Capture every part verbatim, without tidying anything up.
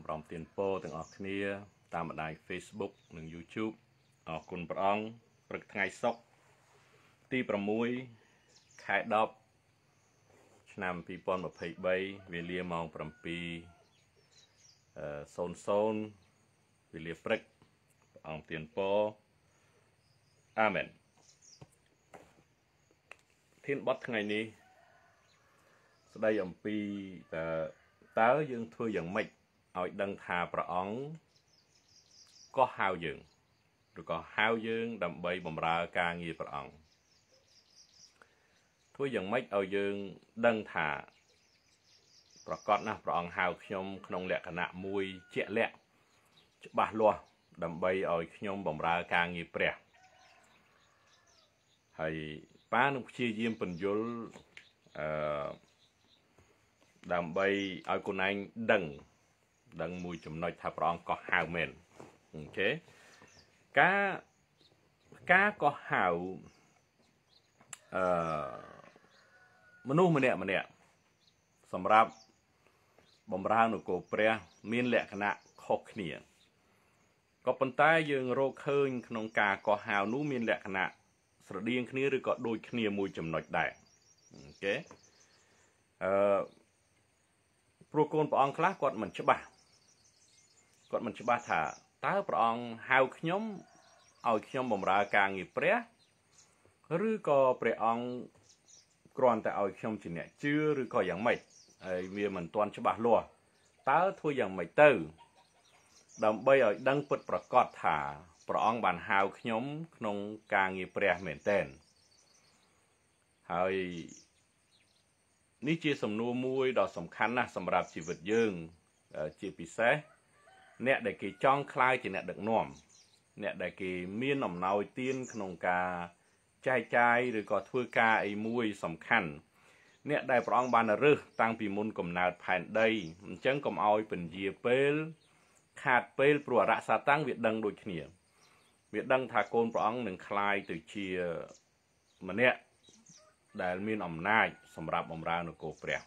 សម្រាប់ទានពរទាំងអស់គ្នាតាមបណ្ដាញ Facebook និង YouTube អរគុណព្រះអង្គព្រឹកថ្ងៃសុក្រទីប្រាំមួយខែដប់ឆ្នាំពីរពាន់ម្ភៃបីវេលាម៉ោងប្រាំពីរអឺសូន្យសូន្យវេលាព្រឹកព្រះអង្គទានពរអាមែនធានបទថ្ងៃនេះស្ដីអំពីតើតើយើងធ្វើយ៉ាងម៉េចឲ្យដឹងថាព្រះអង្គក៏ហៅយើងឬក៏ហៅយើងដើម្បីបម្រើការងារព្រះអង្គធ្វើយ៉ាងម៉េចឲ្យយើងដឹងថាប្រកាសណាស់ព្រះអង្គហៅខ្ញុំក្នុងលក្ខណៈមួយជាក់លាក់ច្បាស់លាស់ដើម្បីឲ្យខ្ញុំបម្រើការងារព្រះហើយប៉ានឹងព្យាយាមពន្យល់អឺដើម្បីឲ្យកូនឯងដឹងដឹងមួយចំណុចថាព្រះអង្គក៏ហៅមែនអូខេការការក៏ហៅអឺមនុស្សម្នាក់ម្នាក់សម្រាប់បម្រើនគរព្រះមានលក្ខណៈខុសគ្នាក៏ប៉ុន្តែយើងរកឃើញក្នុងការកោះហៅនោះមានលក្ខណៈស្រដៀងគ្នាឬក៏ដូចគ្នាមួយចំណុចដែរអូខេអឺព្រោះកូនព្រះអង្គខ្លះគាត់មិនច្បាស់គាត់មិនច្បាស់ថាតើព្រះអង្គហៅខ្ញុំឲ្យខ្ញុំបម្រើការងារព្រះឬក៏ព្រះអង្គគ្រាន់តែឲ្យខ្ញុំជាអ្នកជឿឬក៏យ៉ាងម៉េចហើយវាមិនទាន់ច្បាស់លាស់តើធ្វើយ៉ាងម៉េចទៅដើម្បីឲ្យដឹងពិតប្រាកដថាព្រះអង្គបានហៅខ្ញុំក្នុងការងារព្រះមែនទែនហើយនេះជាសំណួរមួយដ៏សំខាន់ណាស់សម្រាប់ជីវិតយើងជាពិសេសអ្នកដែលគេចង់ក្លាយជាអ្នកដឹកនាំអ្នកដែលគេមានអំណោយទានក្នុងការចែកចាយឬក៏ធ្វើការអីមួយសំខាន់អ្នកដែលព្រះអង្គបានរើសតាំងពីមុនកំណើតផែនដីអញ្ចឹងកុំឲ្យពន្យាពេលខាតពេលព្រោះអរិយសាតាំងវាដឹងដូចគ្នាវាដឹងថាកូនព្រះអង្គនឹងក្លាយទៅជាម្នាក់ដែលមានអំណាចសម្រាប់បម្រើនគរព្រះ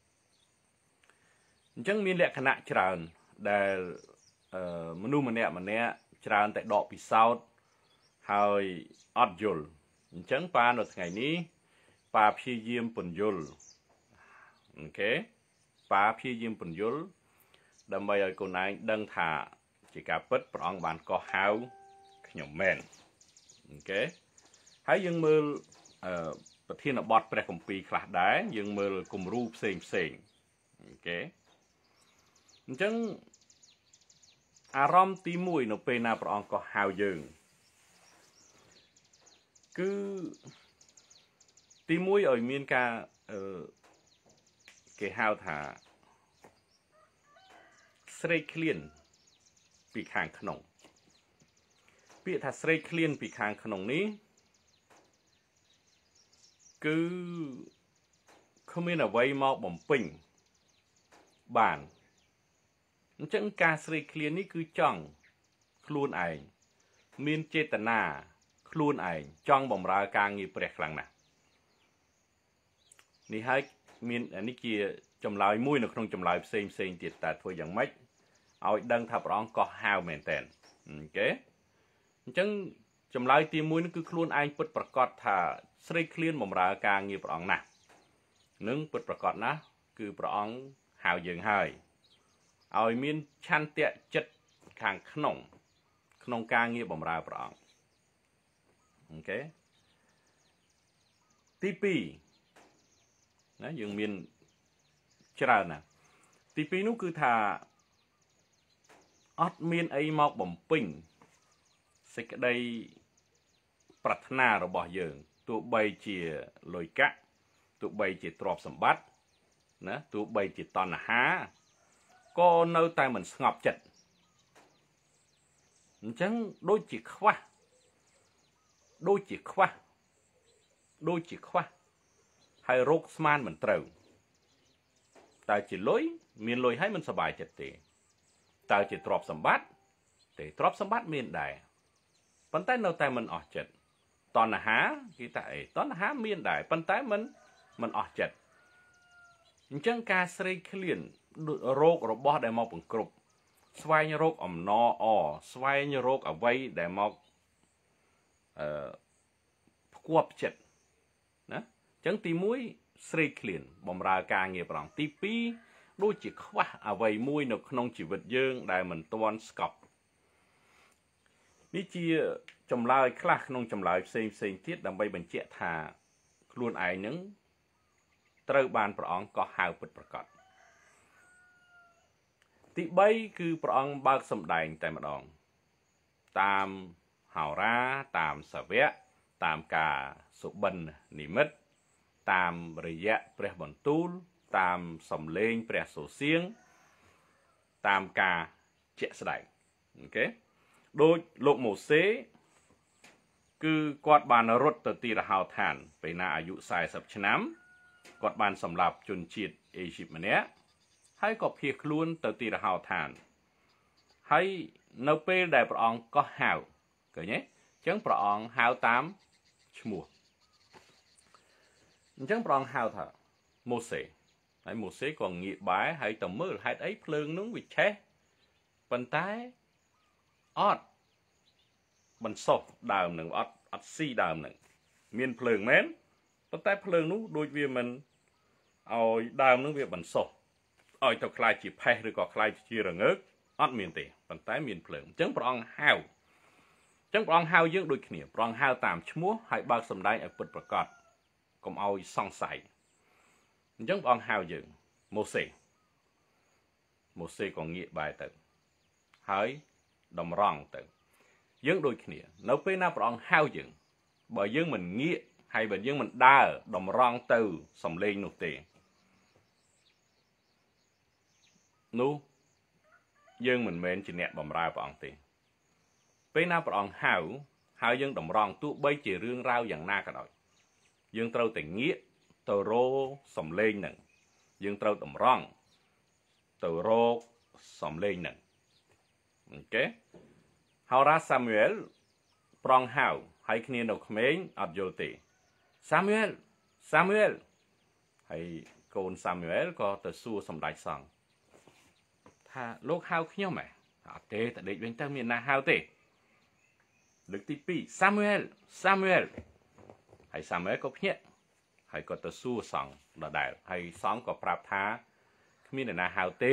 អញ្ចឹងមានលក្ខណៈច្រើនដែលមនុស្សម្នាក់ម្នាក់ច្រើនតែដកពិសោធន៍ហើយអត់យល់អញ្ចឹងប៉ានៅថ្ងៃនេះប៉ាព្យាយាមពន្យល់អូខេប៉ាព្យាយាមពន្យល់ដើម្បីឲ្យកូនឯងដឹងថាជាការពិតព្រះអង្គបានកោះហៅខ្ញុំមែនអូខេហើយយើងមើលអឺប្រធានបទព្រះគម្ពីរខ្លះដែរយើងមើលគំរូផ្សេងផ្សេងអូខេអញ្ចឹងអារម្មណ៍ទីមួយនៅពេលណាព្រះអង្គក៏ហៅយើងគឺទីមួយឲ្យមានការអឺគេហៅថាស្រេកឃ្លានពីខាងក្នុងពាក្យថាស្រេកឃ្លានពីខាងក្នុងនេះគឺគ្មានអ្វីមកបំពេញបានអញ្ចឹងការស្រេកឃ្លាននេះគឺចង់ខ្លួនឯងមានចេតនាខ្លួនឯងចង់បម្រើការងារព្រះខ្លាំងណាស់នេះហើយមាននេះជាចម្លើយមួយនៅក្នុងចម្លើយផ្សេងផ្សេងទៀតតើធ្វើយ៉ាងម៉េចឲ្យដឹងថាព្រះអង្គក៏ហៅមែនតើអូខេអញ្ចឹងចម្លើយទីមួយនោះគឺខ្លួនឯងពិតប្រាកដថាស្រេកឃ្លានបម្រើការងារព្រះអង្គណាស់នឹងពិតប្រាកដណាស់គឺព្រះអង្គហៅយើងហើយឲ្យមានឆន្ទៈចិត្តខាងក្នុងក្នុងការងារបម្រើព្រះអង្គអូខេទីពីរណាយើងមានច្រើនណាស់ទីពីរនោះគឺថាអត់មានអីមកបំពេញសេចក្តីប្រាថ្នារបស់យើងទោះបីជាលុយកាក់ទោះបីជាទ្រព្យសម្បត្តិណាទោះបីជាតណ្ហាក៏នៅតែមិនស្ងប់ចិត្តអញ្ចឹងដូចជាខ្វះដូចជាខ្វះដូចជាខ្វះហើយរោគស្មានមិនត្រូវតើជាលុយមានលុយហើយមិនសប្បាយចិត្តទេតើជាទ្រព្យសម្បត្តិទេទ្រព្យសម្បត្តិមានដែរប៉ុន្តែនៅតែមិនអស់ចិត្តតណ្ហាគេថាអីតណ្ហាមានដែរប៉ុន្តែមិនមិនអស់ចិត្តអញ្ចឹងការស្រេកឃ្លានរោគរបស់ដែលមកបង្គ្រប់ស្វែងរកអំណរអស្វែងរកអ្វីដែលមកអឺផ្គប់ចិត្តណាអញ្ចឹងទីមួយស្រេកឃ្លានបំរើការងារប្រងទីពីរដូចជាខ្វះអ្វីមួយនៅក្នុងជីវិតយើងដែលមិនទាន់ស្កប់នេះជាចម្លើយខ្លះក្នុងចម្លើយផ្សេងផ្សេងទៀតដើម្បីបញ្ជាក់ថាខ្លួនឯងនឹងត្រូវបានព្រះអង្គកោះហៅពិតប្រាកដទីបីគឺព្រះអង្គបើកសម្ដែងតែម្ដងតាមហោរាតាមសាវកតាមការសុបិននិមិត្តតាមរយៈព្រះបន្ទូលតាមសំឡេងព្រះសូរសៀងតាមការជាក់ស្ដែងអូខេដោយលោកម៉ូសេគឺគាត់បានរត់ទៅទីរហោឋានពេលណាអាយុសែសិបឆ្នាំគាត់បានសម្លាប់ជនជាតិអេស៊ីបម្នាក់ហើយក៏ភៀសខ្លួនទៅទីរហោឋានហើយនៅពេលដែលព្រះអង្គកោះហៅឃើញទេអញ្ចឹងព្រះអង្គហៅតាមឈ្មោះអញ្ចឹងព្រះអង្គហៅថាម៉ូសេហើយម៉ូសេក៏ងាកបែរហើយទៅមើលហេតុអីភ្លើងនោះវាឆេះប៉ុន្តែអត់បន្សុះដើមនឹងអត់អត់ស៊ីដើមនឹងមានភ្លើងមែនប៉ុន្តែភ្លើងនោះដូចវាមិនឲ្យដើមនឹងវាបន្សុះឲ្យទៅខ្លាចជាផេះឬក៏ខ្លាចជារងើកអត់មានទេប៉ុន្តែមានភ្លើងអញ្ចឹងព្រះអង្គហៅអញ្ចឹងព្រះអង្គហៅយើងដូចគ្នាព្រះអង្គហៅតាមឈ្មោះហើយបើកសម្ដែងឲ្យពិតប្រាកដកុំឲ្យសង្ស័យអញ្ចឹងព្រះអង្គហៅយើងម៉ូសេម៉ូសេក៏ងាកបែរទៅហើយតម្រង់ទៅយើងដូចគ្នានៅពេលណាព្រះអង្គហៅយើងបើយើងមិនងាកហើយបើយើងមិនដើរតម្រង់ទៅសំឡេងនោះទេនោះយើងមិនមែនជាអ្នកបម្រើព្រះអង្គទេពេលណាព្រះអង្គហៅហើយយើងតម្រង់ទោះបីជារឿងរ៉ាវយ៉ាងណាក៏ដោយយើងត្រូវតែងាកទៅរកសំឡេងហ្នឹងយើងត្រូវតម្រង់ទៅរកសំឡេងហ្នឹងអូខេហោរាសាមូអែលប្រងហៅហើយគ្នានៅក្មេងអត់យល់ទេសាមូអែលសាមូអែលហើយកូនសាមូអែលក៏ទៅសួរសម្ដេចសង្ឃថាលោកហៅខ្ញុំហ៎អត់ទេតែដេកវិញទៅមានណាហៅទេលើកទីពីរសាមូអែលសាមូអែលហើយសាមូអែលក៏ភ្ញាក់ហើយក៏ទៅសួរសង្ឃដដែលហើយសង្ឃក៏ប្រាប់ថាគ្មានអ្នកណាហៅទេ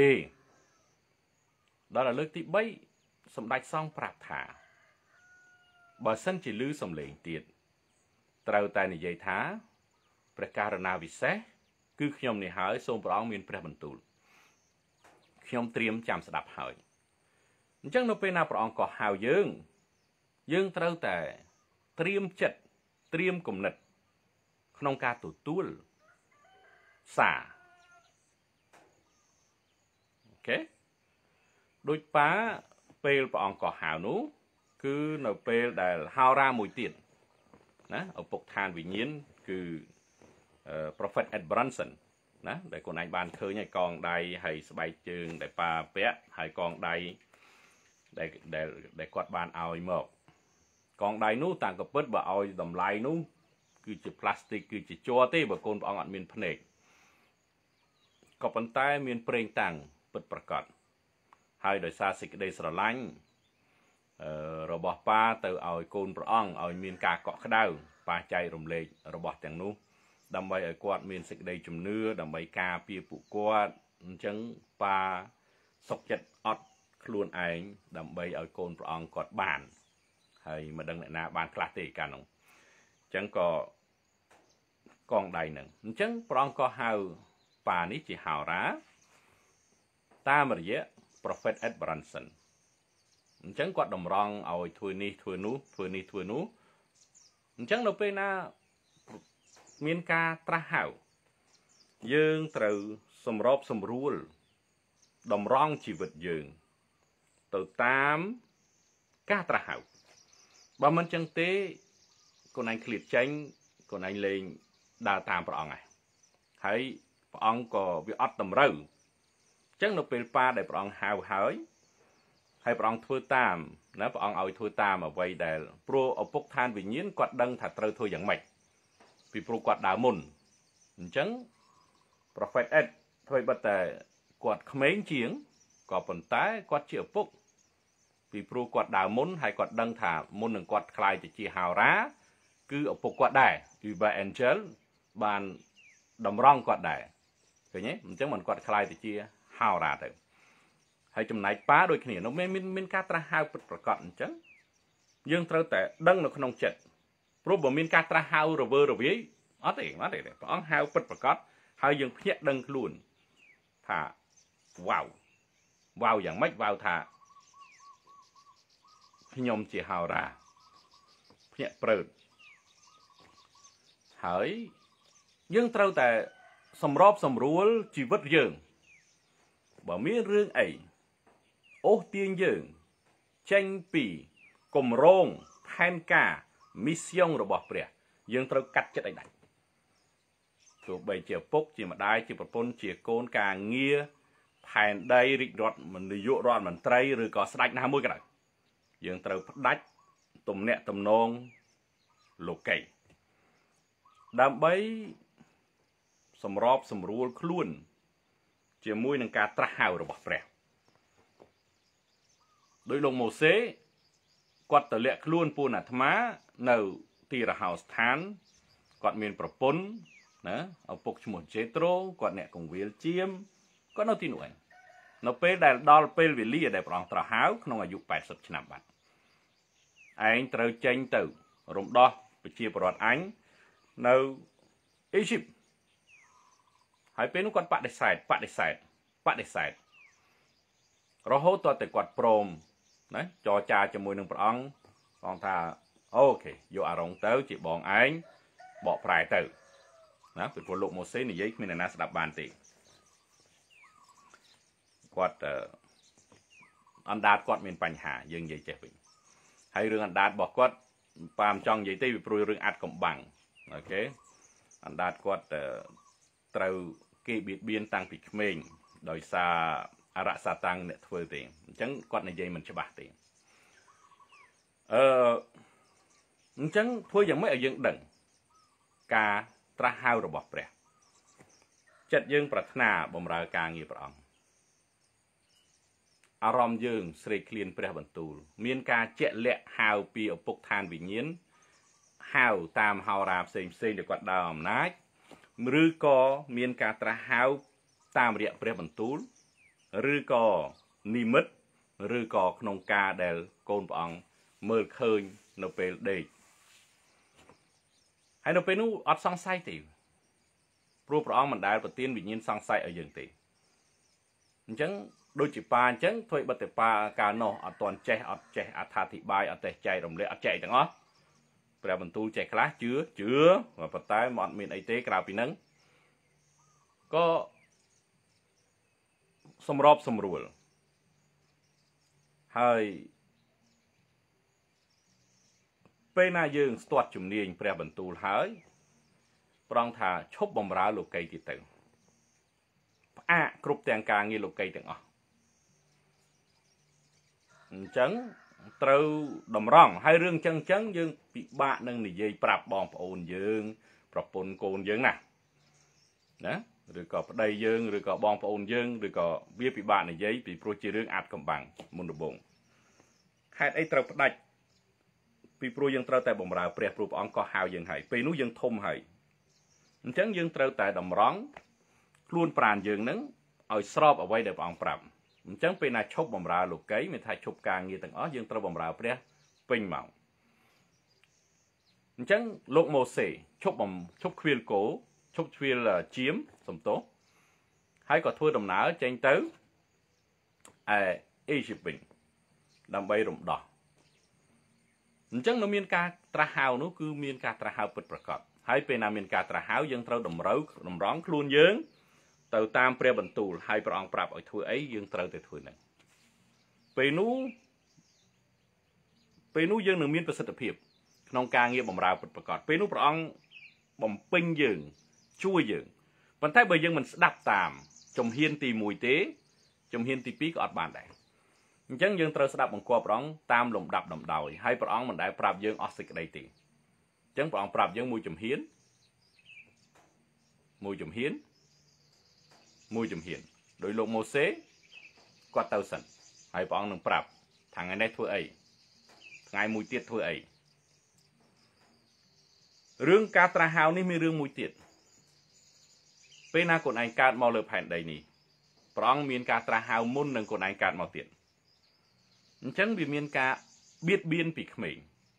ដល់លើកទីបីសម្ដេចសង្ឃប្រាប់ថាបើសិនជាឮសំឡេងទៀតត្រូវតែនិយាយថាព្រះករណាវិសេសគឺខ្ញុំនេះហើយសូមព្រះអង្គមានព្រះបន្ទូលខ្ញុំត្រៀមចាំស្ដាប់ហើយអញ្ចឹងនៅពេលណាព្រះអង្គក៏ហៅយើងយើងត្រូវតែត្រៀមចិត្តត្រៀមគំនិតក្នុងការទទួលសារអូខេដូចប៉ាពេលព្រះអង្គក៏ហៅនោះគឺនៅពេលដែលហោរាមួយទៀតណាឪពុកឋានវិញ្ញាណគឺ Prophet Ed Bronson ណាដែលខ្លួនឯងបានឃើញហើយកងដៃហើយស្បែកជើងដែលប៉ាពាក់ហើយកងដៃដែលដែលដែលគាត់បានឲ្យមកកងដៃនោះតាំងក៏ពិតបើឲ្យតម្លៃនោះគឺជាផ្លាស្ទិកគឺជាជ័រទេបើកូនព្រះអង្គអត់មានភ្នែកក៏ប៉ុន្តែមានប្រេងតាំងពិតប្រាកដហើយដោយសារសេចក្តីស្រឡាញ់អឺរបស់ប៉ាទៅឲ្យកូនព្រះអង្គឲ្យមានការកក់ក្ដៅប៉ាចែករំលែករបស់ទាំងនោះដើម្បីឲ្យគាត់មានសេចក្តីជំនឿដើម្បីការពារពួកគាត់អញ្ចឹងប៉ាសុខចិត្តអត់ខ្លួនឯងដើម្បីឲ្យកូនព្រះអង្គគាត់បានហើយមិនដឹងអ្នកណាបានខ្លះទេកាលនោះអញ្ចឹងក៏កងដៃនឹងអញ្ចឹងព្រះអង្គក៏ហៅប៉ានេះជាហោរាតាមរយៈ Prophet Ed Bronson អញ្ចឹងគាត់តម្រង់ឲ្យធ្វើនេះធ្វើនោះធ្វើនេះធ្វើនោះអញ្ចឹងនៅពេលណាមានការត្រាស់ហៅយើងត្រូវសម្របសម្រួលតម្រង់ជីវិតយើងទៅតាមការត្រាស់ហៅបើមិនចឹងទេខ្លួនឯងឃ្លាតចេញខ្លួនឯងលេងដើរតាមព្រះអង្គហើយព្រះអង្គក៏វាអត់តម្រូវអញ្ចឹងនៅពេលប៉ាដែលព្រះអង្គហៅហើយហើយព្រះអង្គធ្វើតាមណាព្រះអង្គឲ្យធ្វើតាមអ្វីដែលព្រោះឪពុកឋានវិញ្ញាណគាត់ដឹងថាត្រូវធ្វើយ៉ាងម៉េចពីព្រោះគាត់ដើរមុនអញ្ចឹង Prophet Ed ធ្វើបិទតែគាត់ក្មេងជាង có phần tái quạt chịu phúc vì pru quạt đào môn hay quạt đăng thả môn đừng quạt khai thì chỉ hào rá cứ ở phục quạt đài vì vậy angel bàn đồng rong quạt đài thế nhé chứ mình quạt khai thì chia hào ra thôi hay chùm này phá đôi khi nó mới mình mình cá tra hào bậtประกอบchứ dương trâuแต่ดังnó không chật pru bỏ mình cá tra hào rồi vơ rồi với ở đây ở đây có hào bậtประกอบ ហើយយើងភ្ញាក់ដឹងខ្លួនថាវ៉ាវវ៉ាវយ៉ាងម៉េចវ៉ាវថាខ្ញុំជាហោរាភ្ញាក់ព្រឺតហើយយើងត្រូវតែសម្របសម្រួលជីវិតយើងបើមានរឿងអីអូសទាញយើងចេញពីគម្រោងផែនការមីសយ៉ុងរបស់ព្រះយើងត្រូវកាត់ចិត្តឲ្យដាច់ទោះបីជាពុកជាម្ដាយជាប្រពន្ធជាកូនការងារផែនដីរាជរដ្ឋនាយករដ្ឋមន្ត្រីឬក៏ស្ដេចណាមួយក៏ដោយយើងត្រូវផ្ដាច់ទំនាក់ទំនងលោកីដើម្បីសម្របសម្រួលខ្លួនជាមួយនឹងការត្រាស់ហៅរបស់ព្រះដោយលោកម៉ូសេគាត់ទៅលាក់ខ្លួនពូនអាត្មានៅទីរហោស្ថានគាត់មានប្រពន្ធណាឪពុកឈ្មោះជេត្រូគាត់អ្នកកងវិលជាមគាត់នៅទីនោះឯងនៅពេលដែលដល់ពេលវេលាដែលព្រះអង្គត្រាស់ហៅក្នុងអាយុแปดสิบឆ្នាំបាត់ឯងត្រូវចេញទៅរំដោះប្រជាពលរដ្ឋអញនៅអេស៊ីបហើយពេលនោះគាត់បដិសេធបដិសេធបដិសេធរហូតតតែគាត់ព្រមណាចរចាជាមួយនឹងព្រះអង្គព្រះអង្គថាអូខេយកអារងទៅជាបងឯងបកប្រែទៅណាពីព្រោះលោកម៉ូសេនិយាយគ្មានអ្នកណាស្ដាប់បានទេគាត់អណ្ដាតគាត់មានបញ្ហាយើងនិយាយចេះវិញហើយរឿងអណ្ដាតរបស់គាត់ប៉ាមចង់និយាយទេពីព្រោះរឿងអាត់កំបាំងអូខេអណ្ដាតគាត់ត្រូវគេបៀតបៀនតាំងពីក្មេងដោយសារអរសាតាំងអ្នកធ្វើទេអញ្ចឹងគាត់និយាយមិនច្បាស់ទេអឺអញ្ចឹងធ្វើយ៉ាងម៉េចឲ្យយើងដឹងការត្រាស់ហៅរបស់ព្រះចិត្តយើងប្រាថ្នាបម្រើការងារព្រះអង្គអារម្មណ៍យើងស្រេកឃ្លានព្រះបន្ទូលមានការជាក់លាក់ហៅពីឪពុកឋានវិញ្ញាណហៅតាមហោរាផ្សេងផ្សេងដែលគាត់ដើរអំណាចឬក៏មានការត្រាស់ហៅតាមរយៈព្រះបន្ទូលឬក៏និមិត្តឬក៏ក្នុងការដែលកូនព្រះអង្គមើលឃើញនៅពេលដេកហើយនៅពេលនោះអត់សង្ស័យទេព្រោះព្រះអង្គមិនដែលប្រទានវិញ្ញាណសង្ស័យឲ្យយើងទេអញ្ចឹងដូចជាប៉ាអញ្ចឹងធ្វើបិទតែប៉ាកាលនោះអត់ទាន់ចេះអត់ចេះអត្ថាធិប្បាយអត់ចេះចែករំលែកអត់ចែកទាំងអស់ព្រះបន្ទូលចេះខ្លះជឿជឿប៉ុន្តែមិនអត់មានអីទេក្រៅពីហ្នឹងក៏សម្របសម្រួលហើយពេលណាយើងស្ទាត់ជំនាញព្រះបន្ទូលហើយប្រងថាឈប់បំរើលោកីទៀតទៅផ្អាកគ្រប់ទាំងការងារលោកីទាំងអស់អញ្ចឹងត្រូវតម្រង់ហើយរឿងអញ្ចឹងអញ្ចឹងយើងពិបាកនឹងនិយាយប្រាប់បងប្អូនយើងប្រពន្ធកូនយើងណាណាឬក៏ប្តីយើងឬក៏បងប្អូនយើងឬក៏វាពិបាកនិយាយពីព្រោះជារឿងអាត់កំបាំងមុនដំបូងហេតុអីត្រូវផ្ដាច់ពីព្រោះយើងត្រូវតែបម្រើព្រះព្រោះព្រះអង្គក៏ហៅយើងហើយពេលនោះយើងធំហើយអញ្ចឹងយើងត្រូវតែតម្រង់ខ្លួនប្រាណយើងនឹងឲ្យស្របអ្វីដែលព្រះអង្គប្រាប់អញ្ចឹងពេលណាឈប់បម្រើលោកីមានថាឈប់ការងារទាំងអស់យើងត្រូវបម្រើព្រះពេញម៉ោងអញ្ចឹងលោកម៉ូសេឈប់បំឈប់ខ្វៀលគោឈប់ខ្វៀលជាមសំទោសហើយក៏ធ្វើដំណើរចេញទៅឯអេស៊ីបវិញដើម្បីរំដោះអញ្ចឹងនៅមានការត្រាស់ហៅនោះគឺមានការត្រាស់ហៅពិតប្រាកដហើយពេលណាមានការត្រាស់ហៅយើងត្រូវតម្រូវតម្រង់ខ្លួនយើងទៅតាមព្រះបន្ទូលហើយព្រះអង្គប្រាប់ឲ្យធ្វើអីយើងត្រូវតែធ្វើហ្នឹងពេលនោះពេលនោះយើងនឹងមានប្រសិទ្ធភាពក្នុងការងារបម្រើពិតប្រាកដពេលនោះព្រះអង្គបំពេញយើងជួយយើងប៉ុន្តែបើយើងមិនស្ដាប់តាមជំហានទីមួយទេជំហានទីពីរក៏អត់បានដែរអញ្ចឹងយើងត្រូវស្ដាប់បង្គាប់ព្រះអង្គតាមលំដាប់ដំដោយហើយព្រះអង្គមិនដែលប្រាប់យើងអស់សេចក្តីទេអញ្ចឹងព្រះអង្គប្រាប់យើងមួយជំហានមួយជំហានមួយជំហានដោយលោកម៉ូសេ quạt tàu sẵn hay bọn nâng prap thằng anh ấy thua ấy ngày mùi tiết thua ấy rương cá tra hào ní mi rương mùi tiết bên na con anh cát mau lợp hẹn đầy nì bọn miền cá tra hào môn nâng con anh cát mau tiết chẳng vì miền cá biết biên bị mình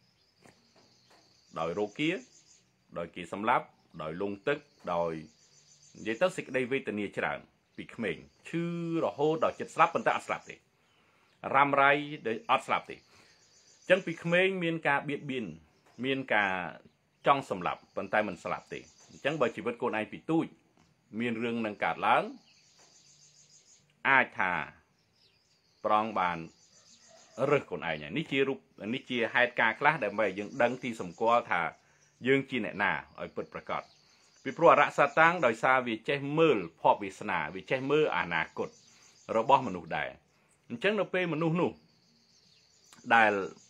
đòi rô kia đòi kỳ xâm lắp đòi lung tức đòi vậy tất xích đây vì tình yêu chẳng bị mình chứ rồi hô đòi chết slap bên ta slap thì ram ray để ớt slap thì chẳng bị mình miền cá biết biên miền cá trong xâm lắp bên tay mình slap thì chẳng bởi chỉ vật con anh bị tui miền rừng nâng cát lớn ai thà prong bàn rực con ai nhỉ? Ní chia rụp, ní chia hai ca class để mày dừng đăng ti sầm qua thà dương chi nè nà ở bậtประกอบ vì pro rạ sa tăng đòi xa vì che mơ phò vì sna vì che mơ à nà cột rồi bỏ mình nụ đại, chẳng nó pe mình nụ nụ đại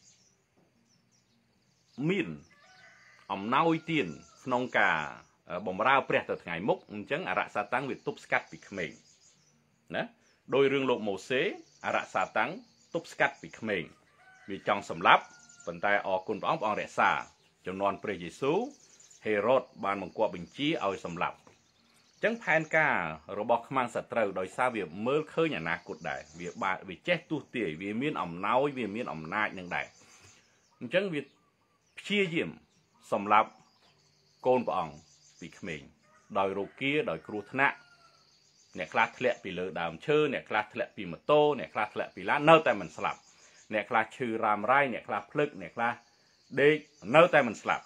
miền ẩm nâu tiền nông cả bồng rau pre từ ngày mốc chẳng à rạ sa tăng vì túp scat bị mình, nè đôi rương lộ màu xế à rạ sa tăng túp scat bị mình vì trong sầm lấp phần tay ở cồn bóng bóng rẻ xa trong non pre Giêsu Herod ban mong qua bình chí ao sầm lấp chẳng phèn ca robot mang sạch trâu đòi xa việc mơ khơi nhà nạc cột đại việc bà vì chết tu tỉ vì miên ẩm nói vì miên ẩm nại nâng đại chẳng việc chia diệm sầm lấp cồn bóng bị mình đòi rô kia đòi cừu thạ nè class lẹ bị lỡ đàm chơi nè class lẹ bị mật tô nè class lẹ bị lá nâu tay mình slap nè class chư ram rai nè class plug nè class đê nâu tay mình slap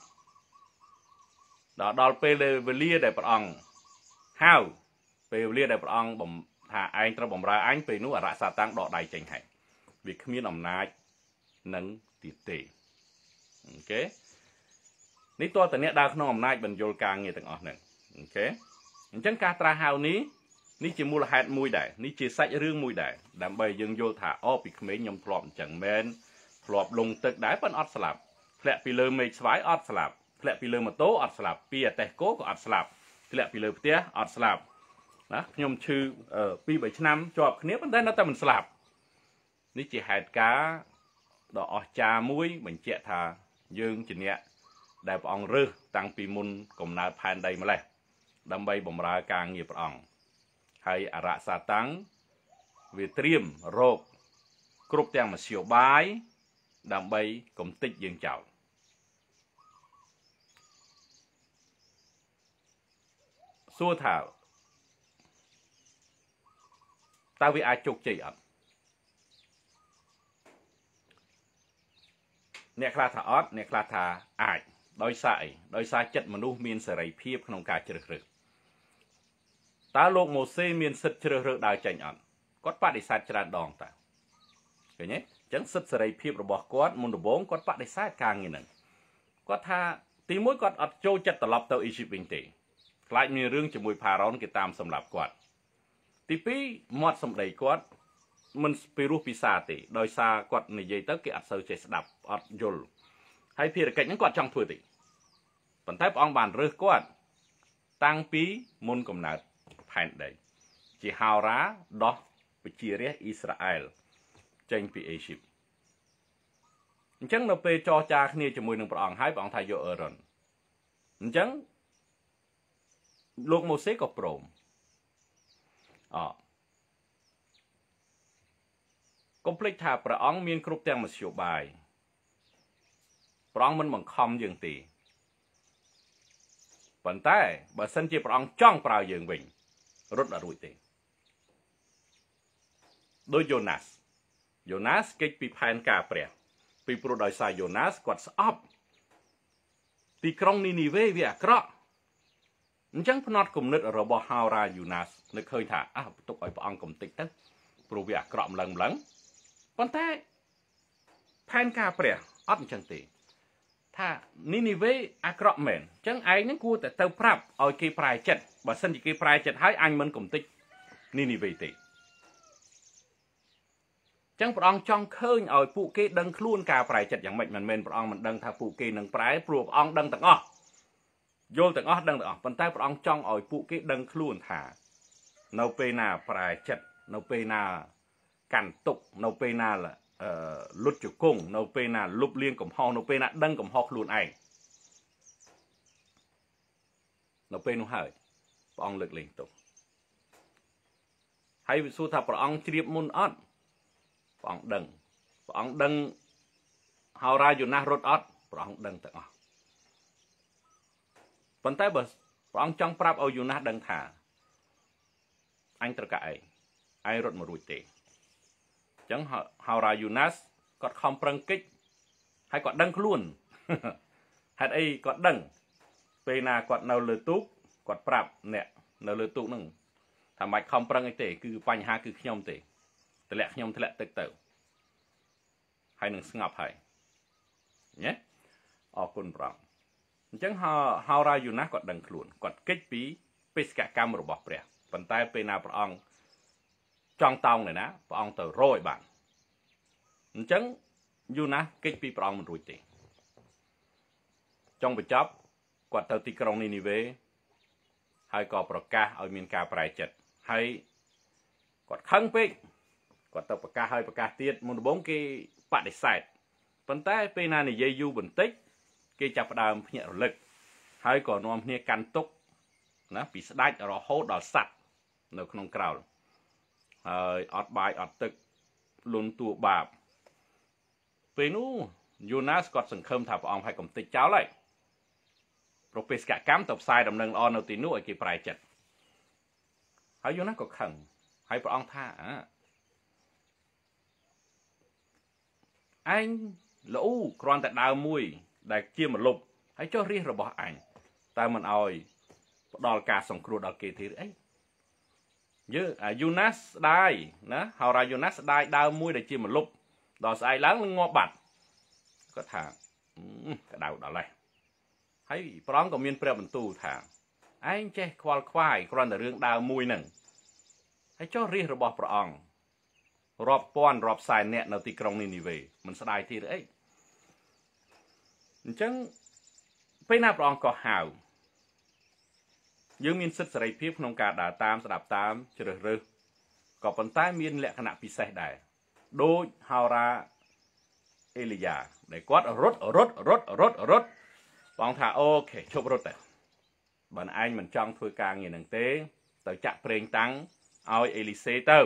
đó đòi pele velia để bật ong how pelia để bật ong bầm thà anh tra bầm ra anh pe nú ở rạ sa tăng đọ đầy chành hành việc miên ẩm nai nâng tiệt tệ ok ní to từ nét đa không ẩm nai bần vô càng nghe từng ọt này ok chẳng ca tra hào ní ní chỉ mua là hạt mùi đại ní chỉ sách rương mùi đại đam bay dương vô thả o bị mấy nhom thọp chẳng men thọp lùngตึกđái vẫn ọt slap lẹ pi lơ mây xoáy ọt slap lẹ pi lơ mà tố ọt slap pi tè cố của ọt slap lẹ pi lơ tía ọt slap đó nhom chư ở pi bảy năm cho khné vẫn đây nó ta mình slap ní chỉ hạt cá đỏ trà muối mình chẹ thà dương chỉ nhẹ đại bọng rư tăng pi mun cùng na pan đây mà lẹ đam bay bồng ra càng nghiệp ong hay à rạ sa tăng vì tiêm rộp cướp tiền mà siêu bái đam bay cũng tích dương chào xua thảo ta vì ai chụp chỉ ẩn nè khla thả ót nè khla thả ai đôi sai đôi sai chất mà nu miên sợi rầy phiếp không cả chữ rực ta lục một xe miền sứt chơ rơ đào chành ẩn cốt bát để sát chăn đòn ta cái nhé chẳng sứt sợi phiếp rồi bỏ cốt môn đồ bốn cốt bát để sát càng như này cốt tha tí mũi cốt ắt châu chặt tập lập tàu Egypt bình tĩnh lại như rương chỉ mùi phà rón cái tam sầm lập cốt tí pi mót sầm đầy cốt mình spiru pisa tỉ đôi xa cốt này dây tới cái ắt sâu chạy đập ắt dồn hay phi là cạnh những cốt trong thua tỉ phần thái ông bàn rơ cốt tăng pi môn cầm nát hành đấy chỉ hào rá đó bị chia rẽ Israel tranh bị Egypt chẳng nó pe cho cha kia cho mùi nương bỏng hai bỏng thay vô ở rồi chẳng lúc một xí có prom à complete thà bỏng miên cướp tiền mà siêu bài bỏng mình bằng không dừng tì vận tay bà sân chỉ bỏng trong bào dừng bình rất là rủi tiền đôi Jonas Jonas cái bị phản cả bè bị pro đòi sai Jonas quạt sập thì trong Ninive về cọ chẳng phân nốt cùng nứt ở bờ hào ra Jonas nứt hơi thả à tục ở bờ cùng tích đó pro về cọ lần lần còn thế phản cả bè ấp chẳng tiền tha Ninive à cọ mền chẳng ai những cua tại tàu prap ở cái prai chật bà sân chỉ cái prai chật hai anh mình cùng tích Ninive tỷ chẳng bọn trong khơi ở phụ kê đăng luôn cả prai chậtอย่างmình mình mình bọn mình đăng thà phụ kê nâng prai pro bọn đăng tặng ó vô tặng ó đăng tặng ó bọn tay bọn trong ở phụ kê đăng luôn thà nấu pe na prai chật nấu pe na កាន់ទុកនៅពេលណាអឺលុតជង្គង់នៅពេលណាលុបលៀងកំហុសនៅពេលណាដឹងកំហុសខ្លួនឯងនៅពេលនោះហើយព្រះអង្គលើកលែងទុកហើយវិសុទ្ធថាព្រះអង្គជ្រាបមុនអត់ព្រះអង្គដឹងព្រះអង្គដឹងហោរាយូណាសរត់អត់ព្រះអង្គដឹងទាំងអស់ប៉ុន្តែបើព្រះអង្គចង់ប្រាប់ឲ្យយូណាសដឹងថាអញត្រូវការឯងឯងរត់មករួចទេអញ្ចឹងហោរាយូណាសគាត់ខំប្រឹងកិច្ចហើយគាត់ដឹងខ្លួនហេតុអីគាត់ដឹងពេលណាគាត់នៅលើទូកគាត់ប្រាប់អ្នកនៅលើទូកហ្នឹងថាមិនខំប្រឹងអីទេគឺបញ្ហាគឺខ្ញុំទេតម្លាក់ខ្ញុំធ្លាក់ទឹកទៅហើយនឹងស្ងប់ហើយញ៉េអរគុណព្រះអញ្ចឹងហោរាយូណាសគាត់ដឹងខ្លួនគាត់កិច្ចពីបេសកកម្មរបស់ព្រះប៉ុន្តែពេលណាព្រះអង្គចង់តោងនៅណាព្រះអង្គទៅរយបានអញ្ចឹងយូណាសកិច្ចពីព្រះអង្គមិនរួចទេចង់បញ្ចប់គាត់ទៅទីក្រុងនីនីវេហើយក៏ប្រកាសឲ្យមានការប្រែចិត្តហើយគាត់ខឹងពេកគាត់ទៅប្រកាសឲ្យប្រកាសទៀតមុនដំបូងគេបដិសេធប៉ុន្តែពេលណានិយាយយូរបន្តិចគេចាប់ផ្ដើមភ្ញាក់រលឹកហើយក៏នាំគ្នាកាន់ទុកណាពីស្ដេចរហូតដល់សัตว์នៅក្នុងក្រោលហើយអត់បាយអត់ទឹកលន់តួបាបពេលនោះយូណាសគាត់សង្ឃឹមថាព្រះអង្គឲ្យកំទេចចោលហើយប្រពេសកកម្មទៅផ្សាយដំណឹងល្អនៅទីនោះឲ្យគេប្រែចិត្តហើយយូណាសក៏ខឹងហើយព្រះអង្គថាអញល្អូគ្រាន់តែដើមមួយដែលជាមលុបហើយចុះរាជរបស់អញតើមិនអោយផ្ដល់ការសង្គ្រោះដល់គេទេអីយើយូណាសស្ដាយណាហោរាយូណាសស្ដាយដើមមួយដែលជាមលុបដល់ស្អែកឡើងនឹងងាប់បាត់គាត់ថាក្តៅដល់ហើយហើយព្រះអង្គក៏មានព្រះបន្ទូលថាឯងចេះខ្វល់ខ្វាយគ្រាន់តែរឿងដើមមួយហ្នឹងហើយចុះរាជរបស់ព្រះអង្គរាប់ពាន់រាប់សែនអ្នកនៅទីក្រុងនីនីវេមិនស្ដាយទៀតអីអញ្ចឹងពេលណាព្រះអង្គក៏ហៅយើងមានសិទ្ធិសេរីភាពក្នុងការដើរតាមស្ដាប់តាមជ្រើសរើសក៏ប៉ុន្តែមានលក្ខណៈពិសេសដែរដូចហោរាអេលីយ៉ាដែលគាត់រត់រត់រត់រត់រត់បងថាអូខេឈប់រត់ទៅបើឯងមិនចង់ធ្វើការងារនឹងទេទៅចាក់ប្រេងតាំងឲ្យអេលីសេទៅ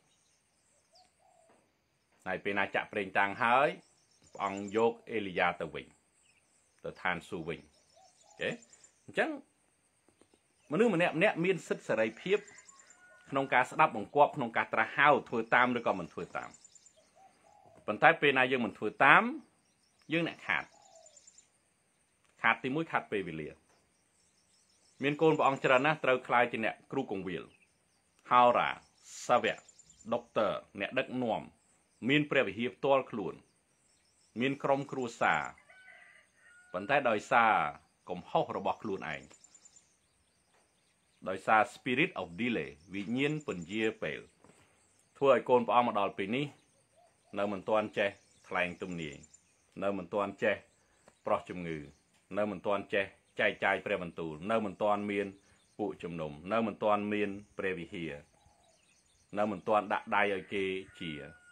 ហើយពេលណាចាក់ប្រេងតាំងហើយព្រះអង្គយកអេលីយ៉ាទៅវិញទៅឋានសួគ៌វិញអូខេអញ្ចឹងមនុស្សម្នាក់ម្នាក់មានសិទ្ធិសេរីភាពក្នុងការស្ដាប់បង្គាប់ក្នុងការត្រាស់ហៅធ្វើតាមឬក៏មិនធ្វើតាមប៉ុន្តែពេលណាយើងមិនធ្វើតាមយើងអ្នកខាតខាតទីមួយខាតពេលវេលាមានកូនព្រះអង្គច្រើនណាស់ត្រូវខ្លាយជាអ្នកគ្រូកងវិលហោរាសាវកដុកទ័រអ្នកដឹកនាំមានព្រះវិហារផ្ទាល់ខ្លួនមានក្រុមគ្រួសារប៉ុន្តែដោយសារកំហុសរបស់ខ្លួនឯងដោយសារ spirit of delay វិញ្ញាណពន្យាពេលធ្វើឲ្យកូនព្រះអង្គមកដល់ពេលនេះនៅមិនទាន់ចេះថ្លែងទំនាយនៅមិនទាន់ចេះប្រោះជំងឺនៅមិនទាន់ចេះចែកចាយព្រះបន្ទូលនៅមិនទាន់មានពួកជំនុំនៅមិនទាន់មានព្រះវិហារនៅមិនទាន់ដាក់ដៃឲ្យគេជា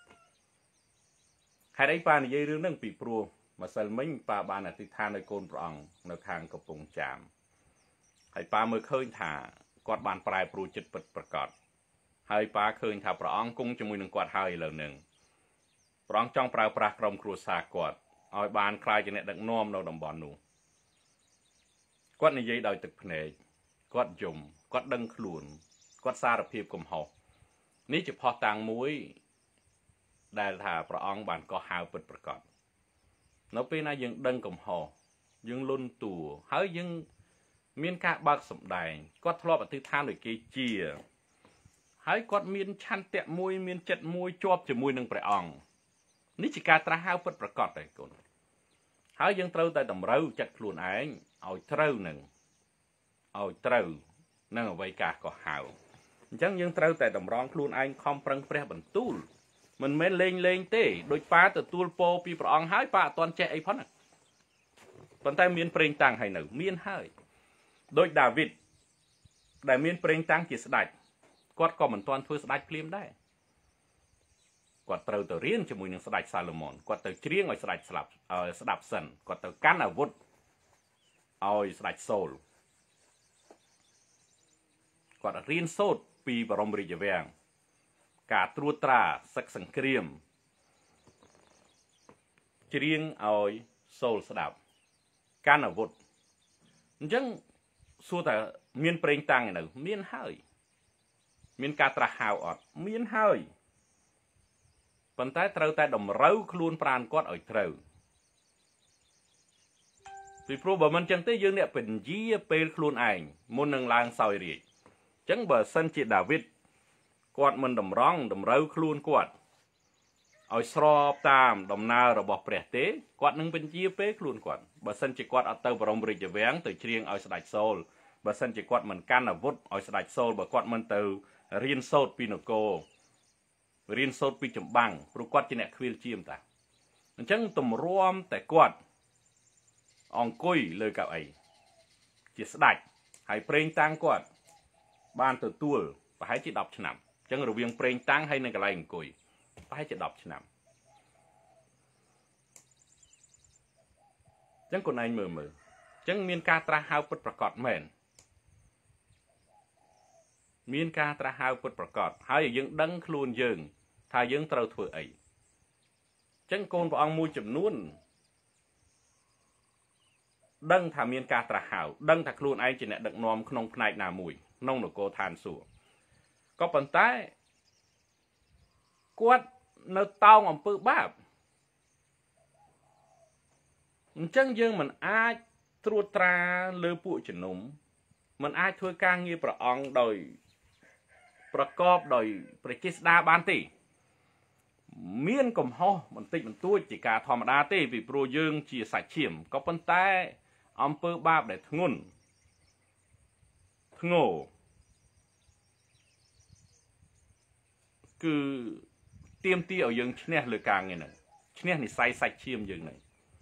ហេតុអីប៉ានិយាយរឿងហ្នឹងពីព្រោះម្សិលមិញប៉ាបានអធិដ្ឋានឲ្យកូនព្រះអង្គនៅខាងកំពង់ចាមហើយប៉ាមើលឃើញថាគាត់បានប្រែប្រួលចិត្តពិតប្រាកដហើយប៉ាឃើញថាព្រះអង្គគង់ជាមួយនឹងគាត់ហើយឥឡូវហ្នឹងព្រះអង្គចង់ប្រើប្រាស់ក្រុមគ្រួសារគាត់ឲ្យបានខ្លាយជាអ្នកដឹកនាំនៅតំបន់នោះគាត់និយាយដោយទឹកភ្នែកគាត់យំគាត់ដឹងខ្លួនគាត់សារភាពកំហុសនេះជាផុសតាំងមួយដែលថាព្រះអង្គបានកោះហៅពិតប្រាកដនៅពេលណាយើងដឹងកំហុសយើងលន់តួហើយយើងមានការបើកសម្ដែងគាត់ធ្លាប់អធិដ្ឋានដោយគេជាហើយគាត់មានឆន្ទៈមួយមានចិត្តមួយជាប់ជាមួយនឹងព្រះអង្គនេះជាការត្រាស់ហៅពិតប្រាកដតែកូនហើយយើងត្រូវតែតម្រូវចិត្តខ្លួនឯងឲ្យត្រូវនឹងឲ្យត្រូវនឹងអ្វីការកោះហៅអញ្ចឹងយើងត្រូវតែតម្រង់ខ្លួនឯងខំប្រឹងព្រះបន្ទូលមិនមែនលេងលេងទេដូចប៉ាទទួលពរពីព្រះអង្គហើយប៉ាអត់ទាន់ចេះអីផងប៉ុន្តែមានប្រេងតាំងហើយនៅមានហើយដូចដាវីតដែលមានប្រេងតាំងជាស្ដេចគាត់ក៏មិនទាន់ធ្វើស្ដេចភ្លាមដែរគាត់ត្រូវទៅរៀនជាមួយនឹងស្ដេចសាឡូមនគាត់ទៅច្រៀងឲ្យស្ដេចស្លាប់ស្ដាប់សិនគាត់ទៅកាន់អាវុធឲ្យស្ដេចសូលគាត់រៀនសូត្រពីបរមរាជវាំងការត្រួតត្រាសឹកសង្គ្រាមច្រៀងឲ្យសូលស្ដាប់កាន់អាវុធអញ្ចឹងសួរថាមានប្រេងតាំងឯនៅមានហើយមានការត្រាស់ហៅអត់មានហើយប៉ុន្តែត្រូវតែតម្រូវខ្លួនប្រាណគាត់ឲ្យត្រូវពីព្រោះបើមិនចឹងទេយើងអ្នកពញាពេលខ្លួនឯងមុននឹងឡើងសោយរាជអញ្ចឹងបើសិនជាដាវីតគាត់មិនតម្រង់តម្រូវខ្លួនគាត់ឲ្យស្របតាមដំណើររបស់ព្រះទេគាត់នឹងពញាពេលខ្លួនគាត់បើសិនជាគាត់អត់ទៅបរមរាជវាំងទៅច្រៀងឲ្យស្ដេចសូលបើសិនជាគាត់មិនកាន់អាវុធឲ្យស្ដេចសូលបើគាត់មិនទៅរៀនសូត្រពីនគររៀនសូត្រពីចម្បាំងព្រោះគាត់ជាអ្នកខ្វៀលជាមតាអញ្ចឹងទម្រាំតែគាត់អង្គុយលើកៅអីជាស្ដេចហើយប្រេងតាំងគាត់បានទទួលប្រហែលជាដប់ឆ្នាំអញ្ចឹងរវាងប្រេងតាំងហើយនឹងកន្លែងអង្គុយប្រហែលជាដប់ឆ្នាំអញ្ចឹងខ្លួនឯងមើលមើលអញ្ចឹងមានការត្រាស់ហៅពិតប្រាកដមែនមានការត្រាស់ហៅពិតប្រាកដហើយយើងដឹងខ្លួនយើងថាយើងត្រូវធ្វើអីអញ្ចឹងកូនព្រះអង្គមួយចំនួនដឹងថាមានការត្រាស់ហៅដឹងថាខ្លួនឯងជាអ្នកដឹកនាំក្នុងផ្នែកណាមួយក្នុងនគរឋានសួគ៌ក៏ប៉ុន្តែគាត់នៅតោងអំពើបាបអញ្ចឹងយើងមិនអាចត្រួតត្រាលើពួកជំនុំមិនអាចធ្វើការងារព្រះអង្គដោយប្រកបដោយប្រជាស្ដារបានទេមានកំហុសបន្តិចបន្តួចជាការធម្មតាទេពីព្រោះយើងជាសាច់ឈាមក៏ប៉ុន្តែអំពើបាបដែលធ្ងន់ធ្ងរគឺទាមទារឲ្យយើងឈ្នះលើការងារហ្នឹងឈ្នះនិស័យសាច់ឈាមយើងហ្នឹង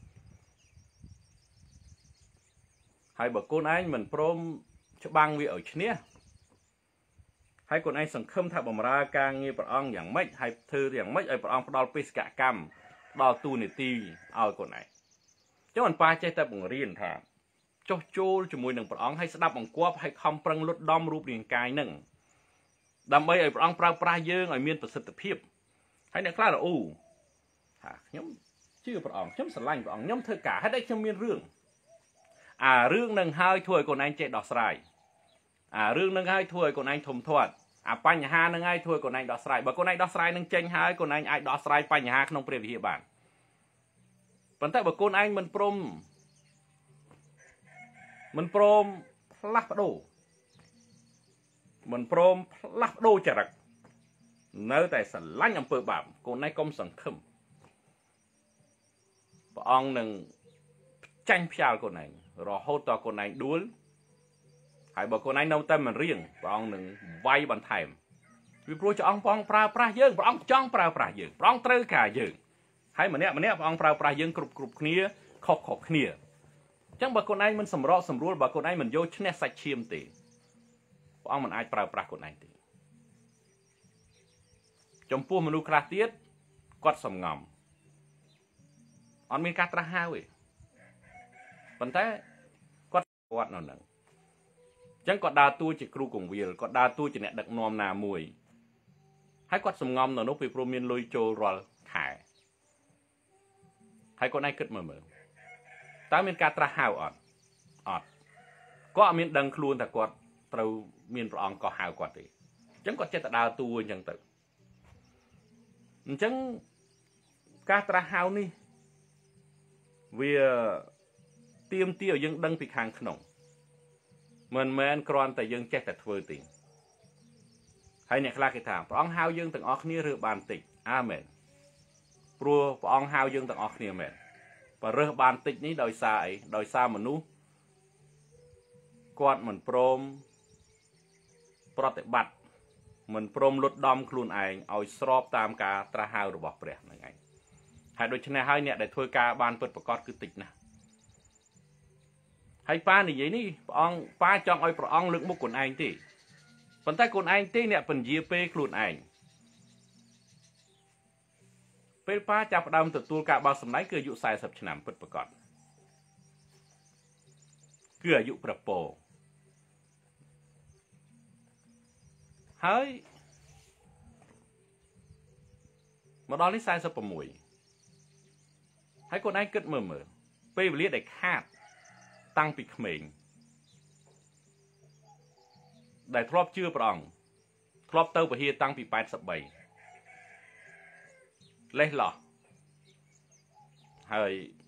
ហើយបើកូនឯងមិនព្រមច្បាំងវាឲ្យឈ្នះហើយខ្លួនឯងសង្ឃឹមថាបម្រើការងារព្រះអង្គយ៉ាងម៉េចហើយធ្វើយ៉ាងម៉េចឲ្យព្រះអង្គផ្ដល់បេសកកម្មដល់ទូនីតិឲ្យខ្លួនឯងចុះអនប៉ាចេះតែបង្រៀនថាចុះចូលជាមួយនឹងព្រះអង្គហើយស្ដាប់បង្គាប់ហើយខំប្រឹងលុតដំរូបរាងកាយនឹងដើម្បីឲ្យព្រះអង្គប្រើប្រាស់យើងឲ្យមានប្រសិទ្ធភាពហើយអ្នកខ្លះរអ៊ូថាខ្ញុំជឿព្រះអង្គខ្ញុំស្រឡាញ់ព្រះអង្គខ្ញុំធ្វើការហេតុអីខ្ញុំមានរឿងអារឿងនឹងហើយធ្វើឲ្យខ្លួនឯងចេះដោះស្រាយអារឿងនឹងហើយធ្វើឲ្យខ្លួនឯងធំធាត់អាបញ្ហានឹងហើយធ្វើឲ្យខ្លួនឯងដោះស្រាយបើខ្លួនឯងដោះស្រាយនឹងចេញហើយខ្លួនឯងអាចដោះស្រាយបញ្ហាក្នុងព្រះវិហារបានប៉ុន្តែបើខ្លួនឯងមិនព្រមមិនព្រមផ្លាស់ប្ដូរមិនព្រមផ្លាស់ប្ដូរចរិតនៅតែស្រឡាញ់អំពើបាបកូនឯងកុំសង្ឃឹមព្រះអង្គនឹងចាញ់ផ្យាលកូនឯងរហូតដល់កូនឯងដួលហើយបើខ្លួនឯងនៅតែមិនរៀងព្រះអង្គនឹងវាយបន្ថែមពីព្រោះព្រះអង្គព្រះអង្គប្រើប្រាស់យើងព្រះអង្គចង់ប្រើប្រាស់យើងព្រះអង្គត្រូវការយើងហើយម្នាក់ម្នាក់ព្រះអង្គប្រើប្រាស់យើងគ្រប់គ្រប់គ្នាខុសខុសគ្នាអញ្ចឹងបើខ្លួនឯងមិនសម្របសម្រួលបើខ្លួនឯងមិនយកឈ្នះសាច់ឈាមទេព្រះអង្គមិនអាចប្រើប្រាស់ខ្លួនឯងទេចំពោះមនុស្សខ្លះទៀតគាត់សំងំអត់មានការត្រាស់ហៅទេប៉ុន្តែគាត់គាត់នៅនឹងអញ្ចឹងគាត់ដើរតួជាគ្រូកងវិលគាត់ដើរតួជាអ្នកដឹកនាំណាមួយហើយគាត់សំងំនៅនោះពីព្រោះមានលុយចូលរាល់ខែហើយគាត់ឯងគិតមើលមើលតើមានការត្រាស់ហៅអត់អត់គាត់អត់មានដឹងខ្លួនថាគាត់ត្រូវមានព្រះអង្គក៏ហៅគាត់ទេអញ្ចឹងគាត់ចេះតែដើរតួអញ្ចឹងទៅអញ្ចឹងការត្រាស់ហៅនេះវាទាមទារឲ្យយើងដឹងពីខាងក្នុងមិនមែនគ្រាន់តែយើងចេះតែធ្វើទេហើយអ្នកខ្លះគេថាព្រះអង្គហៅយើងទាំងអស់គ្នារើសបានតិចអាមែនព្រោះព្រះអង្គហៅយើងទាំងអស់គ្នាមែនបើរើសបានតិចនេះដោយសារអីដោយសារមនុស្សគាត់មិនព្រមប្រតិបត្តិមិនព្រមលុតដំខ្លួនឯងឲ្យស្របតាមការត្រាស់ហៅរបស់ព្រះហ្នឹងឯងហើយដូច្នេះហើយអ្នកដែលធ្វើការបានពិតប្រាកដគឺតិចណាស់ហើយប៉ានិយាយនេះព្រះអង្គប៉ាចង់ឲ្យព្រះអង្គលើកមុខខ្លួនឯងទេប៉ុន្តែខ្លួនឯងទេអ្នកពន្យាពេលខ្លួនឯងពេលប៉ាចាប់ផ្ដើមទទួលការបោះសម្ដែងគឺអាយុสี่สิบឆ្នាំពិតប្រាកដគឺអាយុព្រះពរហើយមកដល់នេះสี่สิบหกហើយខ្លួនឯងគិតមើលមើលពេលវេលាដែលខាតតាំងពីក្មេងដែលធ្លាប់ជឿព្រះអង្គធ្លាប់ទៅពហិតាំងពីแปดสิบสามលេះឡោះហើយ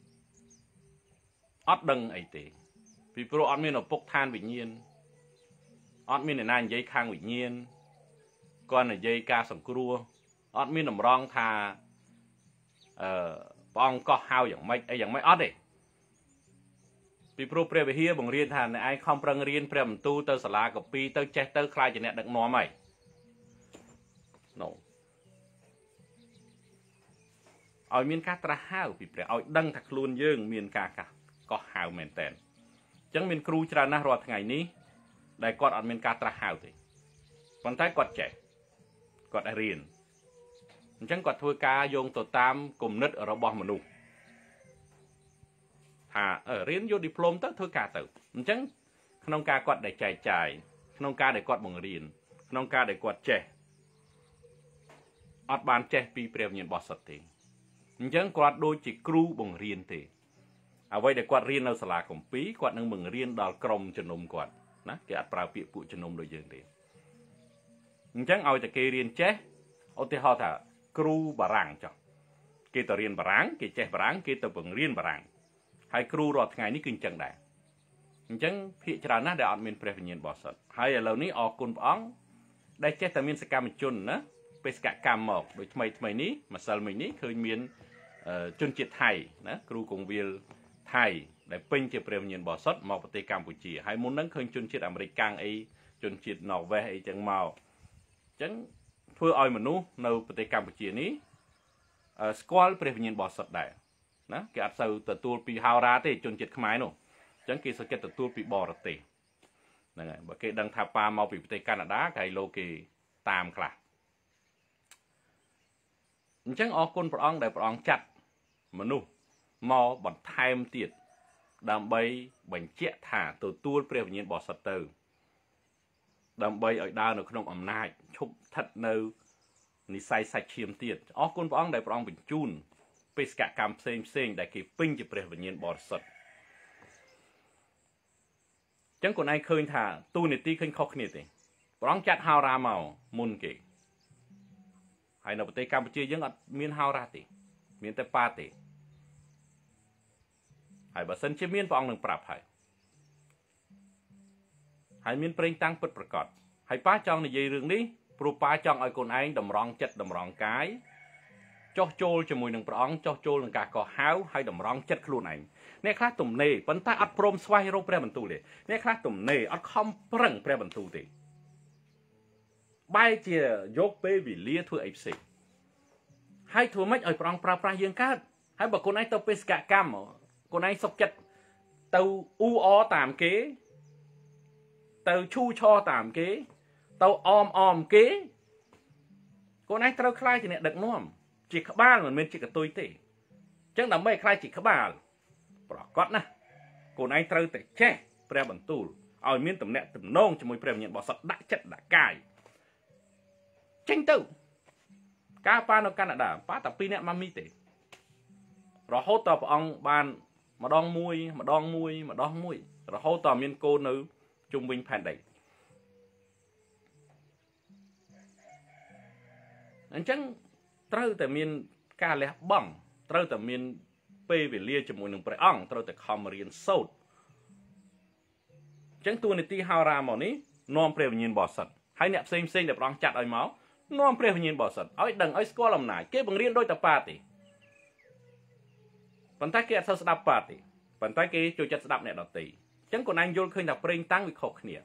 អត់ដឹងអីទេពីព្រោះអត់មានឪពុកឋានវិញ្ញាណអត់មានអ្នកណានិយាយខាងវិញ្ញាណគាត់និយាយការសង្គ្រោះអត់មានតម្រង់ថាអឺព្រះអង្គកោះហៅយ៉ាងម៉េចអីយ៉ាងម៉េចអត់ទេពីព្រោះព្រះវិហារបង្រៀនថាអ្នកឯងខំប្រឹងរៀនព្រះបន្ទូលទៅសាលាកពីទៅចេះទៅខ្លាចជាអ្នកដឹកនាំហើយនោះឲ្យមានការត្រាស់ហៅពីព្រះឲ្យដឹងថាខ្លួនយើងមានការកោះហៅមែនតើអញ្ចឹងមានគ្រូច្រើនណាស់រាល់ថ្ងៃនេះដែលគាត់អត់មានការត្រាស់ហៅទេប៉ុន្តែគាត់ចេះគាត់រៀនអញ្ចឹងគាត់ធ្វើការយោងទៅតាមគំនិតរបស់មនុស្សថារៀនយកឌីប្លូមទៅធ្វើការទៅអញ្ចឹងក្នុងការគាត់ដែលចែកចាយក្នុងការដែលគាត់បង្រៀនក្នុងការដែលគាត់ចេះអត់បានចេះពីព្រះវិញ្ញាណបរិសុទ្ធទេអញ្ចឹងគាត់ដូចជាគ្រូបង្រៀនទេអ្វីដែលគាត់រៀននៅសាលាគម្ពីរគាត់នឹងបង្រៀនដល់ក្រុមជំនុំគាត់ណាគេអត់ប្រើពាក្យពួកជំនុំដូចយើងទេអញ្ចឹងឲ្យតែគេរៀនចេះឧទាហរណ៍ថាគ្រូបារាំងចុះគេទៅរៀនបារាំងគេចេះបារាំងគេទៅបង្រៀនបារាំងហើយគ្រូរាល់ថ្ងៃនេះគឺអញ្ចឹងដែរអញ្ចឹងភាគច្រើនណាស់ដែលអត់មានព្រះវិញ្ញាណបរិសុទ្ធហើយឥឡូវនេះអរគុណព្រះអង្គដែលចេះតែមានសកម្មជនណាបេសកកម្មមកដូចថ្មីថ្មីនេះម្សិលមិញនេះឃើញមានជនជាតិថៃណាគ្រូកងវិលថៃដែលពេញជាព្រះវិញ្ញាណបរិសុទ្ធមកប្រទេសកម្ពុជាហើយមុនហ្នឹងឃើញជនជាតិអាមេរិកកាំងអីជនជាតិណ័រវេសអីចឹងមកអញ្ចឹងធ្វើឲ្យមនុស្សនៅប្រទេសកម្ពុជានេះស្គាល់ព្រះវិញ្ញាណបរិសុទ្ធដែរណាគេអត់សូវទទួលពីហោរាទេជនជាតិខ្មែរនោះអញ្ចឹងគេសុខចិត្តទទួលពីបរទេសហ្នឹងហើយបើគេដឹងថាប៉ាមកពីប្រទេសកាណាដាគេឲ្យលោកគេតាមខ្លះអញ្ចឹងអរគុណព្រះអង្គដែលព្រះអង្គចាត់មនុស្សមកបន្ថែមទៀតដើម្បីបញ្ជាក់ថាទទួលព្រះវិញ្ញាណបរិសុទ្ធទៅដើម្បីឲ្យដើរនៅក្នុងអំណាចឈប់ស្ថិតនៅនិស័យសាច់ឈាមទៀតអរគុណព្រះអង្គដែលព្រះអង្គបញ្ជូនបេសកកម្មផ្សេងផ្សេងដែលគេពេញជាព្រះវិញ្ញាណបរិសុទ្ធអញ្ចឹងខ្លួនឯងឃើញថាទូនីតិឃើញខុសគ្នាទេព្រះអង្គចាត់ហោរាមកមុនគេហើយនៅប្រទេសកម្ពុជាយើងអត់មានហោរាទេមានតែប៉ាទេហើយបើសិនជាមានព្រះអង្គនឹងប្រាប់ហើយហើយមានប្រេងតាំងពិតប្រាកដហើយប៉ាចង់និយាយរឿងនេះព្រោះប៉ាចង់ឲ្យខ្លួនឯងតម្រង់ចិត្តតម្រង់កាយចោះចូលជាមួយនឹងព្រះអង្គចោះចូលនឹងការកោះហៅហើយតម្រង់ចិត្តខ្លួនឯងអ្នកខ្លះទំនេរប៉ុន្តែអត់ព្រមស្វែងរកព្រះបន្ទូលទេអ្នកខ្លះទំនេរអត់ខំប្រឹងព្រះបន្ទូលទេបែរជាយកពេលវេលាធ្វើអីផ្សេងហើយធ្វើម៉េចឲ្យព្រះអង្គប្រើប្រាស់យើងកើតហើយបើខ្លួនឯងទៅបេសកកម្មខ្លួនឯងសុខចិត្តទៅអ៊ូអតាមគេទៅឈូឆរតាមគេទៅអមអមគេខ្លួនឯងត្រូវខ្លាចជាអ្នកដឹកនាំជាក្បាលមិនមែនជាកតុយទេអញ្ចឹងដើម្បីខ្លាចជាក្បាលប្រកបណាខ្លួនឯងត្រូវតែចេះព្រះបន្ទូលឲ្យមានទំនាក់ទំនងជាមួយព្រះវិញ្ញាណបរិសុទ្ធដាក់ចិត្តដាក់កាយចេញទៅការប៉ានៅកាណាដាប៉ាតែពីរនាក់ម៉ាមីទេរហូតតព្រះអង្គបានម្ដងមួយម្ដងមួយម្ដងមួយរហូតតមានកូននៅជុំវិញផែនដីអញ្ចឹងត្រូវតែមានការលះបង់ត្រូវតែមានពេលវេលាជាមួយនឹងព្រះអង្គត្រូវតែខំរៀនសូត្រអញ្ចឹងតួនាទីហោរាមកនេះនាំព្រះវិញ្ញាណបរិសុទ្ធហើយអ្នកផ្សេងផ្សេងដែលព្រះអង្គចាត់ឲ្យមកនាំព្រះវិញ្ញាណបរិសុទ្ធឲ្យដឹងឲ្យស្គាល់អំណាចគេបង្រៀនដោយតែប៉ាទេប៉ុន្តែគេអត់សូវស្ដាប់ប៉ាទេប៉ុន្តែគេចូលចិត្តស្ដាប់អ្នកដទៃអញ្ចឹងខ្លួនឯងយល់ឃើញថាប្រេងតាំងវាខុសគ្នា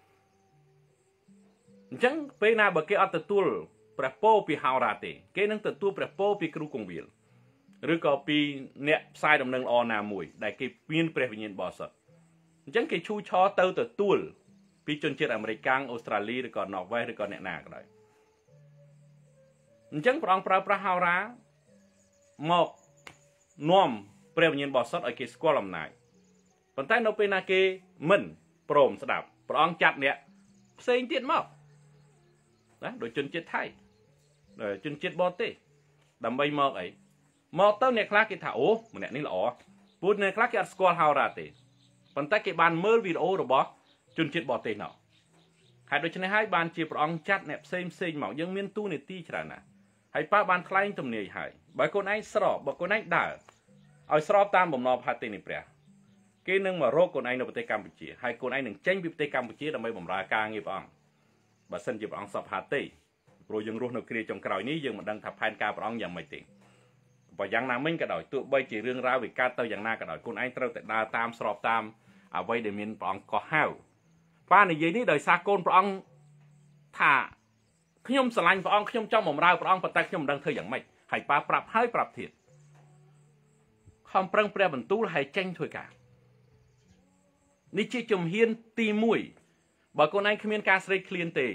អញ្ចឹងពេលណាបើគេអត់ទទួលព្រះពរពីហោរាទេគេនឹងទទួលព្រះពរពីគ្រូកងវិលឬក៏ពីអ្នកផ្សាយដំណឹងល្អណាមួយដែលគេមានព្រះវិញ្ញាណបរិសុទ្ធអញ្ចឹងគេឈូឆរទៅទទួលពីជនជាតិអាមេរិកកាំងអូស្ត្រាលីឬក៏ណ័រវេសឬក៏អ្នកណាក៏ដោយអញ្ចឹងព្រះអង្គប្រើប្រាស់ហោរា một nom bèo nhìn bỏ sót ở cái squat làm này còn tay nó bên là cái mình prom sẽ đạp prong chặt nè xây tiết mọc đó đội chân chết thay rồi chân chết bò tê đầm bay mọc ấy mọc tao nè khác cái thảo mà nè ní lỏ bút nè khác cái squat hao ra tê còn tay cái bàn mơ video rồi bó chân chết bò tê nào hai đội chân này hai bàn chỉ prong chặt nè xây xây mọc dân miên tu nè ti chả nè hai ba bàn khai tầm này hai bởi con ấy sọp bởi con ấy đảo ở sọp tam bầm nọ hai tên này bè cái nâng mà rô con ấy nó bê Campuchia hai con ấy nâng tranh bê Campuchia là mấy bầm ra ca nghiệp ông bà sân dịp ông sọp hạt tê rồi dừng rút nó kia trong cõi ní dừng mà đang thập hai ca ông dòng mấy tiền và dạng nào mình cả đội tụi bay chỉ riêng ra vì ca tao dạng na cả đội con ấy trâu tại đa tam sọp tam ở vây để miền ông có hao pha này dưới ní đời xa con ông thảខ្ញុំស្រឡាញ់ព្រះអង្គខ្ញុំចង់បំរើព្រះអង្គប៉ុន្តែខ្ញុំមិនដឹងធ្វើយ៉ាងម៉េចហើយប៉ាប្រាប់ហើយប្រាប់ទៀតខំប្រឹងព្រះបន្ទូលហើយចេញធ្វើការនេះជាជំហានទីមួយបើកូនឯងគ្មានការស្រេកឃ្លានទេ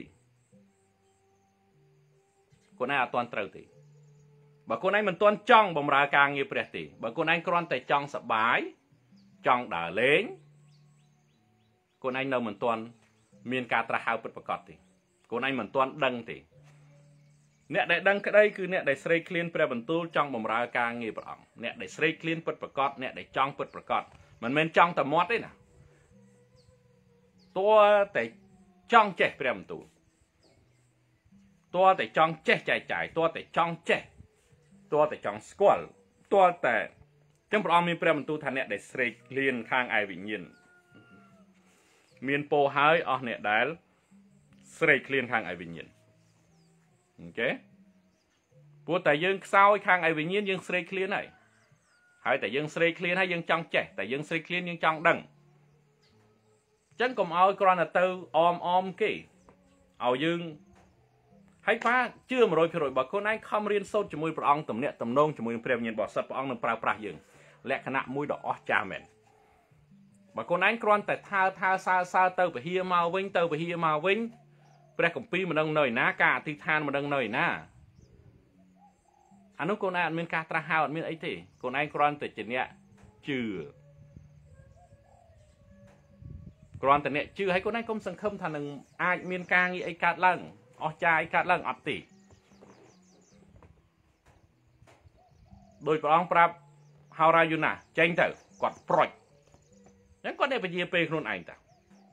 កូនឯងអត់ទាន់ត្រូវទេបើកូនឯងមិនទាន់ចង់បំរើការងារព្រះទេបើកូនឯងគ្រាន់តែចង់សប្បាយចង់ដើរលេងកូនឯងនៅមិនទាន់មានការត្រាស់ហៅពិតប្រាកដទេកូនឯងមិនទាន់ដឹងទេអ្នកដែលដឹងក្តីគឺអ្នកដែលស្រេកឃ្លានព្រះបន្ទូលចង់បម្រើការងារព្រះអង្គអ្នកដែលស្រេកឃ្លានពិតប្រាកដអ្នកដែលចង់ពិតប្រាកដមិនមែនចង់តែមាត់ទេណាតួតែចង់ចេះព្រះបន្ទូលតួតែចង់ចេះចែកចាយតួតែចង់ចេះតួតែចង់ស្គាល់តួតែចឹងព្រះអង្គមានព្រះបន្ទូលថាអ្នកដែលស្រេកឃ្លានខាងឯវិញ្ញាណមានពោហើយអស់អ្នកដែលស្រេកឃ្លានខាងឯវិញ្ញាណអូខេព្រោះតែយើងខ្សោយខាងឯវិញ្ញាណយើងស្រេកឃ្លានហើយហើយតែយើងស្រេកឃ្លានហើយយើងចង់ចេះតែយើងស្រេកឃ្លានយើងចង់ដឹងអញ្ចឹងកុំឲ្យគ្រាន់តែទៅអមអមគេឲ្យយើងហើយប៉ាជឿ một trăm phần trăm បើខ្លួនឯងខំរៀនសូត្រជាមួយព្រះអង្គទំនាក់ទំនងជាមួយនឹងព្រះវិញ្ញាណបរិសុទ្ធព្រះអង្គនឹងប្រើប្រាស់យើងលក្ខណៈមួយដ៏អស្ចារ្យមែនបើខ្លួនឯងគ្រាន់តែថាថាសើសើទៅពហិមកវិញទៅពហិមកវិញព្រះគម្ពីរមិនដឹងនៅឯណាការអធិដ្ឋានមិនដឹងនៅឯណាអានោះកូនឯងអត់មានការត្រាស់ហៅអត់មានអីទេកូនឯងគ្រាន់តែជាអ្នកជឿគ្រាន់តែអ្នកជឿហើយកូនឯងកុំសង្ឃឹមថានឹងអាចមានការងារអីកើតឡើងអស្ចារ្យអីកើតឡើងអត់ទេដោយព្រះអង្គប្រាប់ហោរាយូណាចេញទៅគាត់ប្រុចអញ្ចឹងគាត់តែពជាពេលខ្លួនឯងតា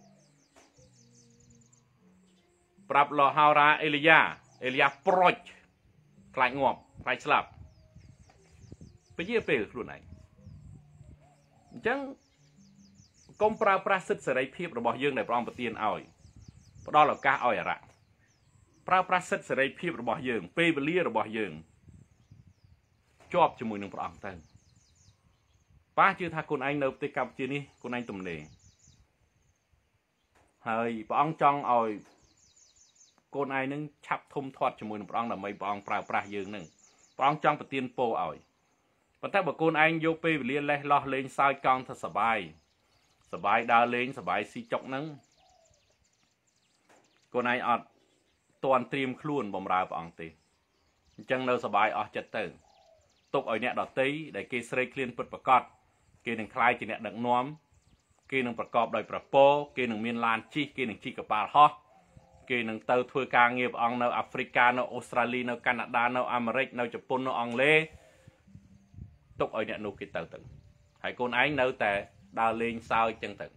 ប្រាប់លោហោរាអេលីយ៉ាអេលីយ៉ាប្រុចខ្លាចងាប់ខ្លាចស្លាប់ពជាពេលខ្លួនឯងអញ្ចឹងកុំប្រើប្រាស់សិទ្ធិសេរីភាពរបស់យើងដែលព្រះអង្គប្រទានឲ្យផ្ដល់ឱកាសឲ្យអរៈប្រើប្រាស់សិទ្ធិសេរីភាពរបស់យើងពេលវេលារបស់យើងជាប់ជាមួយនឹងព្រះអង្គទៅប៉ាជឿថាខ្លួនឯងនៅប្រទេសកម្ពុជានេះខ្លួនឯងទំនេរហើយព្រះអង្គចង់ឲ្យកូនឯងនឹងឆាប់ធំធាត់ជាមួយនឹងព្រះអង្គដើម្បីព្រះអង្គប្រើប្រាស់យើងនឹងព្រះអង្គចង់ប្រទានពរឲ្យប៉ុន្តែបើកូនឯងយកពេលវេលាលេះលោះលេងសើចកង់ថាសបាយសបាយដើរលេងសបាយស៊ីចុកហ្នឹងកូនឯងអត់តន់ត្រៀមខ្លួនបម្រើព្រះអង្គទេអញ្ចឹងនៅសបាយអស់ចិត្តទៅទុកឲ្យអ្នកដតីដែលគេស្រេកឃ្លានពិតប្រាកដគេនឹងខ្លាយជាអ្នកដឹកនាំគេនឹងប្រកបដោយប្រពោគេនឹងមានឡានជិះគេនឹងជិះកប៉ាល់ហោះគេនឹងទៅធ្វើការងារព្រះអង្គនៅអាហ្វ្រិកានៅអូស្ត្រាលីនៅកាណាដានៅអាមេរិកនៅជប៉ុននៅអង់គ្លេសទុកឲ្យអ្នកនោះគេទៅទៅហើយកូនឯងនៅតែដើរលេងសើចចឹងទៅ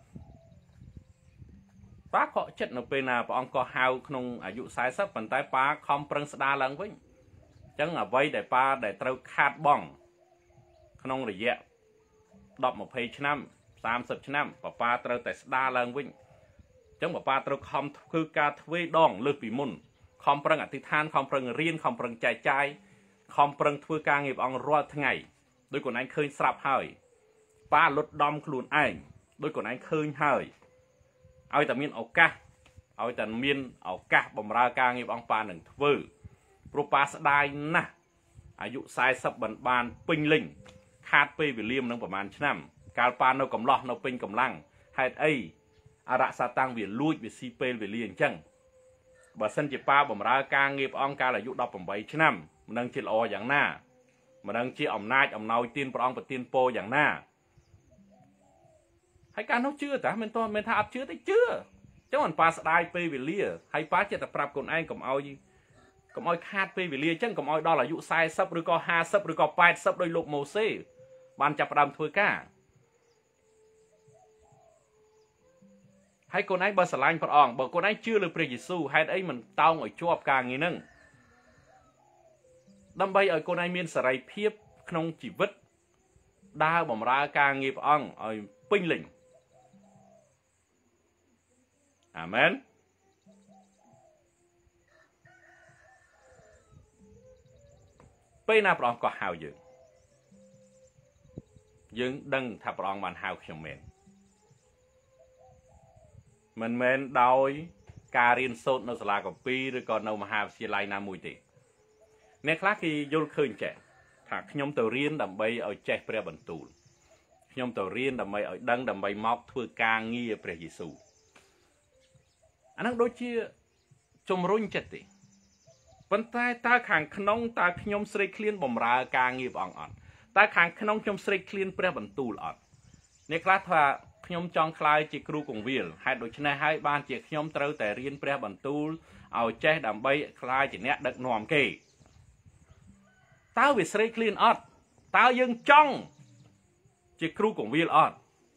ប៉ាខកចិត្តនៅពេលណាព្រះអង្គក៏ហៅក្នុងអាយុสี่สิบប៉ុន្តែប៉ាខំប្រឹងស្ដារឡើងវិញអញ្ចឹងអ្វីដែលប៉ាដែលត្រូវខាតបង់ក្នុងរយៈដប់ ยี่สิบឆ្នាំสามสิบឆ្នាំប៉ាប៉ាត្រូវតែស្ដារឡើងវិញអញ្ចឹងប៉ាប៉ាត្រូវខំធ្វើការទ្វេដងលើសពីមុនខំប្រឹងអធិដ្ឋានខំប្រឹងរៀនខំប្រឹងចែកចាយខំប្រឹងធ្វើការងារព្រះអង្គរាល់ថ្ងៃដោយកូនឯងឃើញស្រាប់ហើយប៉ាលុតដំខ្លួនឯងដោយកូនឯងឃើញហើយឲ្យតែមានឱកាសឲ្យតែមានឱកាសបម្រើការងារព្រះអង្គប៉ានឹងធ្វើព្រោះប៉ាស្ដាយណាស់អាយុสี่สิบបានបានពេញលេញខាតពេលវេលានឹងប្រហែលឆ្នាំកាលប៉ានៅកំឡោះនៅពេញកម្លាំងហេតុអីអរសាតាំងវាលួចវាស៊ីពេលវេលាអញ្ចឹងបើសិនជាប៉ាបម្រើការងារព្រះអង្គកាលអាយុដប់ប្រាំបីឆ្នាំមិនដឹងជាល្អយ៉ាងណា mà đang chia ẩm nai ẩm nói tiên bà ông và tiên po dạng na hay cả nó chưa ta mình to mình thà chưa thấy chưa chứ còn pa đai pe về lia hay pa chết tập rap con anh cầm ao gì cầm ao khát pe về lia chẳng cầm ao đó là dụ sai sắp rồi có ha sắp rồi có pai sắp đôi lục màu xê ban chập đam thôi cả hay con anh bơ sả lanh phật ong bởi con anh chưa được Père Giêsu hay ấy mình tao ngồi chụp càngงี้nưng đâm bay ở con anh miên sả ray phiếp không chỉ vứt đa bỏng ra càng nghiệp ong ở pinh lĩnh Amen bây na Phật có hào dừng dừng đừng thà Phật bàn hào khiêm mến mình mến đôi cà riêng sốt nó sẽ là có pi rồi còn đâu mà hào xì lại nam mùi tì nè khác khi vô khơi trẻ thà nhóm tàu riêng đầm bay ở trẻ Père Bẩn Tù nhóm tàu riêng đầm bay ở đăng đầm bay móc thưa ca nghi Père Giêsu anh đang đối chia trong rung chết tì vấn tay ta kháng khăn ta nhóm srei clean bầm ra ca nghi vọng ọt ta kháng khăn nhóm srei clean Père Bẩn Tù ọt nè khác thà nhóm trong khai chỉ kêu cùng viên hai đội chân này hai ban chỉ nhóm trâu tại riêng Père Bẩn Tù ao che đầm bay khai chỉ nét đợt nòm kì tao bị srei clean ọt tao dưng trong chỉ kêu cùng viên ọt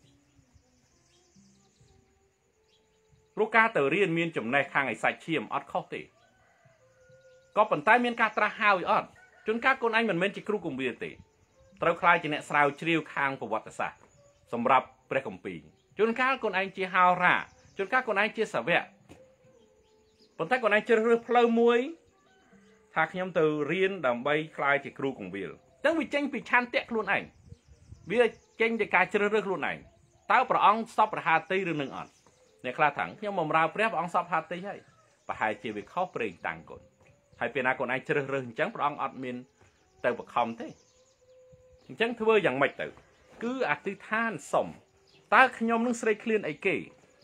rô ca từ riêng miên chùm này khang ngày sạch chiêm ọt khóc tì có phần tay miên ca tra hao ọt chúng các con anh mình men chỉ kêu cùng viên tì trâu khai chỉ nét sao chiêu khang của vật sa sầm rập Père Công Pì chúng các con anh chỉ hao ra chúng các con anh chỉ xả vẹn phần tay con anh chỉ rửa phơi muối thạc nhóm từ riêng đầm bay khai chỉ kêu cùng viên chẳng vì tranh bị chan tẹt luôn ảnh vì tranh để cài chơi rửa luôn ảnh tao bảo ông stop ra tây rồi nương ọt nè khai thẳng nhưng mà ra Père ông stop hạt tây hay và hai chỉ việc khó bền tăng cồn hai bên nào con anh chơi rửa chẳng bảo ông ọt miên từ bậc không thế chẳng thưaอย่างmạch tử cứ ác tư than sòng ta nhóm nâng srei clean ấy kì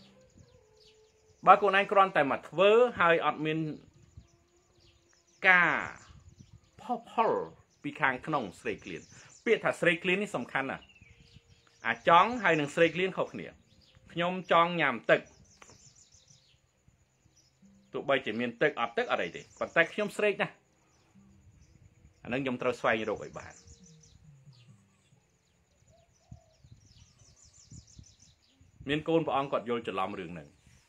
ba con anh còn tại mặt vớ hai ọt miên ca pop hole bị khang không srei clean biết thà srei cleanนี่สำคัญอ่ะà chóng hay nâng srei clean khóc nè nhóm chóng nhảm tực tụi bay chỉ miền tực ọt tực ở đây thì còn tay nhóm srei nè anh nâng nhóm trâu xoay như đồ vậy bạn miền côn của ông còn vô cho làm đường này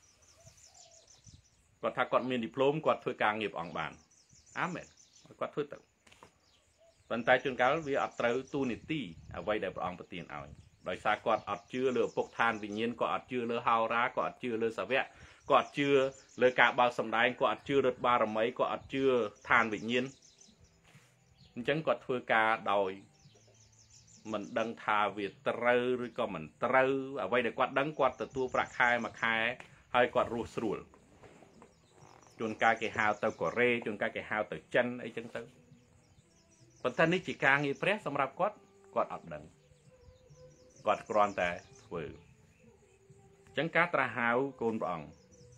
còn thà còn miền diplom còn thôi càng nghiệp ông bàn Amen còn thôi tự vận tải chuyên cáo vì ở trâu tu nít ti ở vây để ông bật tiền ảo đời xa còn ở chưa lừa bộc than vì nhiên còn chưa lừa hao ra còn chưa lừa xả vẽ còn chưa lừa cả bao sầm đai còn chưa được ba rồi mấy còn chưa than vì nhiên chẳng còn thôi cả đòi mình đăng thà việc trâu rồi còn mình trâu ở đây để quạt đăng quạt từ tua bạc khai mà khai hay quạt ruột ruột chuồn ca cái hào tàu cỏ rê chuồn ca cái hào tàu chân ấy chân tàu phần thânนี้chỉ càng nghĩ press สำหรับ quạt quạt ọt đằng quạt còn tại vừa chẳng cá tra hào côn bỏng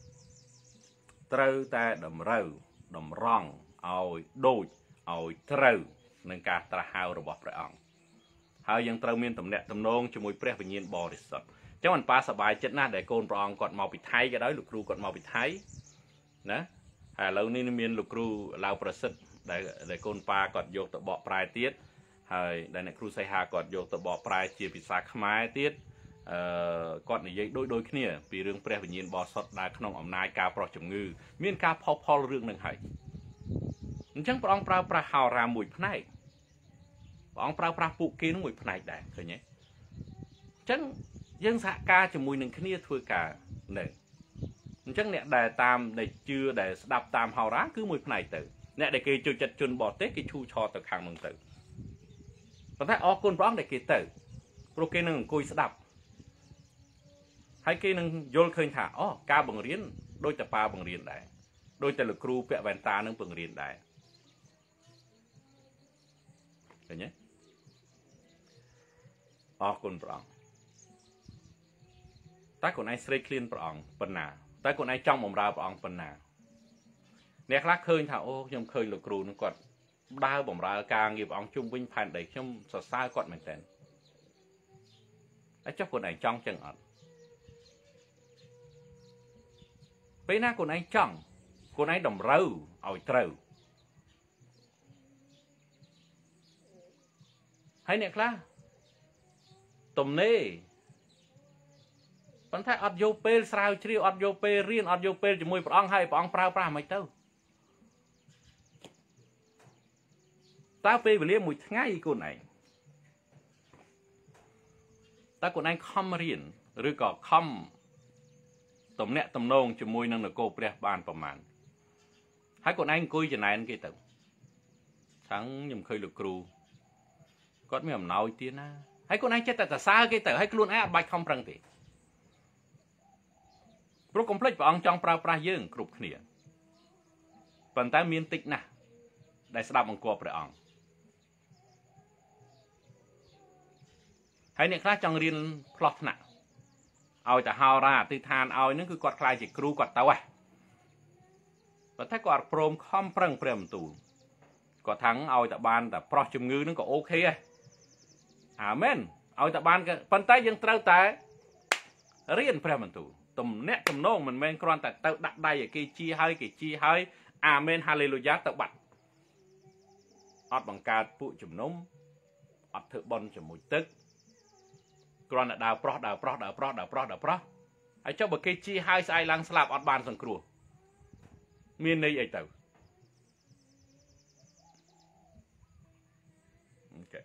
trâu ta đầm râu đầm rong oi đôi oi trâu nên cá tra hào rồi bọc rồiហើយយើងត្រូវមានតំណែងតំណងជាមួយព្រះវិញ្ញាណបរិសុទ្ធអញ្ចឹងមិនប៉ាសប្បាយចិត្តណាស់ដែលកូនព្រះអង្គគាត់មកពីថៃក៏ដោយលោកគ្រូគាត់មកពីថៃណាហើយឥឡូវនេះមានលោកគ្រូឡាវប្រសិទ្ធដែលដែលកូនប៉ាគាត់យកទៅបកប្រែទៀតហើយដែលអ្នកគ្រូសីហាគាត់យកទៅបកប្រែជាភាសាខ្មែរទៀតអឺគាត់និយាយដូចដូចគ្នាពីរឿងព្រះវិញ្ញាណបរិសុទ្ធដែលក្នុងអំណាចការប្រោះជំងឺមានការផុសផុលរឿងនឹងហើយអញ្ចឹងព្រះអង្គប្រើប្រាស់ហោរាមួយផ្នែកông prao prao phụ kiến một phần này thôi nhé chân dân xã ca cho mùi nâng kia thôi cả này chân nè để tam để chưa để đạp tam hào rá cứ một phần này tử nè để kia cho chặt chun bỏ tết cái chu cho từ hàng mừng tử còn thấy o con bóng để kia tử pro kia nâng cùi sẽ đạp hay kia nâng vô khơi thả o ca bằng riêng đôi tập ba bằng riêng đấy đôi tập lực cru vẹn vẹn ta nâng bằng riêng đấy rồi nhéออกคนปรองแต่คนไอ้สตรีคลีนปรองปนนาแต่คนไอ้จ้องมอมราปรองปนนาเนี่ยคลาเคยถามโอ้ยมเคยหลุดครูนึกกด đau bầm ra càng nghiệp ông chung vinh phản đầy trong sợ sai quạt mình tên ấy chắc cô này trong chân ẩn bây na cô này trong cô này đồng râu ỏi trâu hay nè khá tùm nê vẫn thấy ọt vô pê sao chứ ọt vô pê riêng ọt vô pê chỉ mùi bọn hay bọn prao prao mày tao ta pê về liếc mùi ngay cô này ta cô này không riêng rồi có không tùm nẹ tùm nông chỉ mùi nâng là cô bè bàn phẩm màn hai cô này cùi cho này anh kia tao sáng nhầm khơi lực cừu có mấy ông nói tiếng á hay cô này chết tại tại sao cái tờ hay luôn á bạch không răng thì pro complex của ông trong pra pra dương cục khỉa phần tai miên tịch nè đại sạp bằng cọp để ông hay này khác trong riêng plot nè ao ta hao ra từ than ao nó cứ quạt khai chỉ cừu quạt tao à và thấy quạt prom không răng prem tù có thắng ao ta ban ta pro chum ngư nó có ok amen ao ta ban cái phần tay dương trâu tay riêng prem tù tùm nét tùm nông mình men con tại tao đặt đây ở cái chi hơi cái chi hơi amen hallelujah tao bật ọt bằng cà phụ chùm nông ọt thợ bon chùm mùi tức con là đào pro đào pro đào pro đào pro đào pro hãy cho bậc cái chi hai sai lang slap ọt bàn sòng cừu miền này ấy tao ok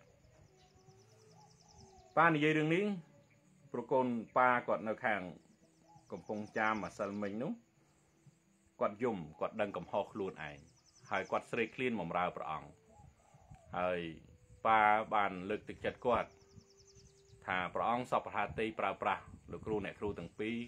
pa này dây đường nín pro con pa còn ở hàng cầm phong cha mà sờ mình núng quạt dùng quạt đằng cầm hò luôn ai hai quạt sợi clean mỏng rào bỏng hai pa bàn lực thực chất quạt thà bỏng sọc hạt tây pra pra lực cừu này cừu từng pi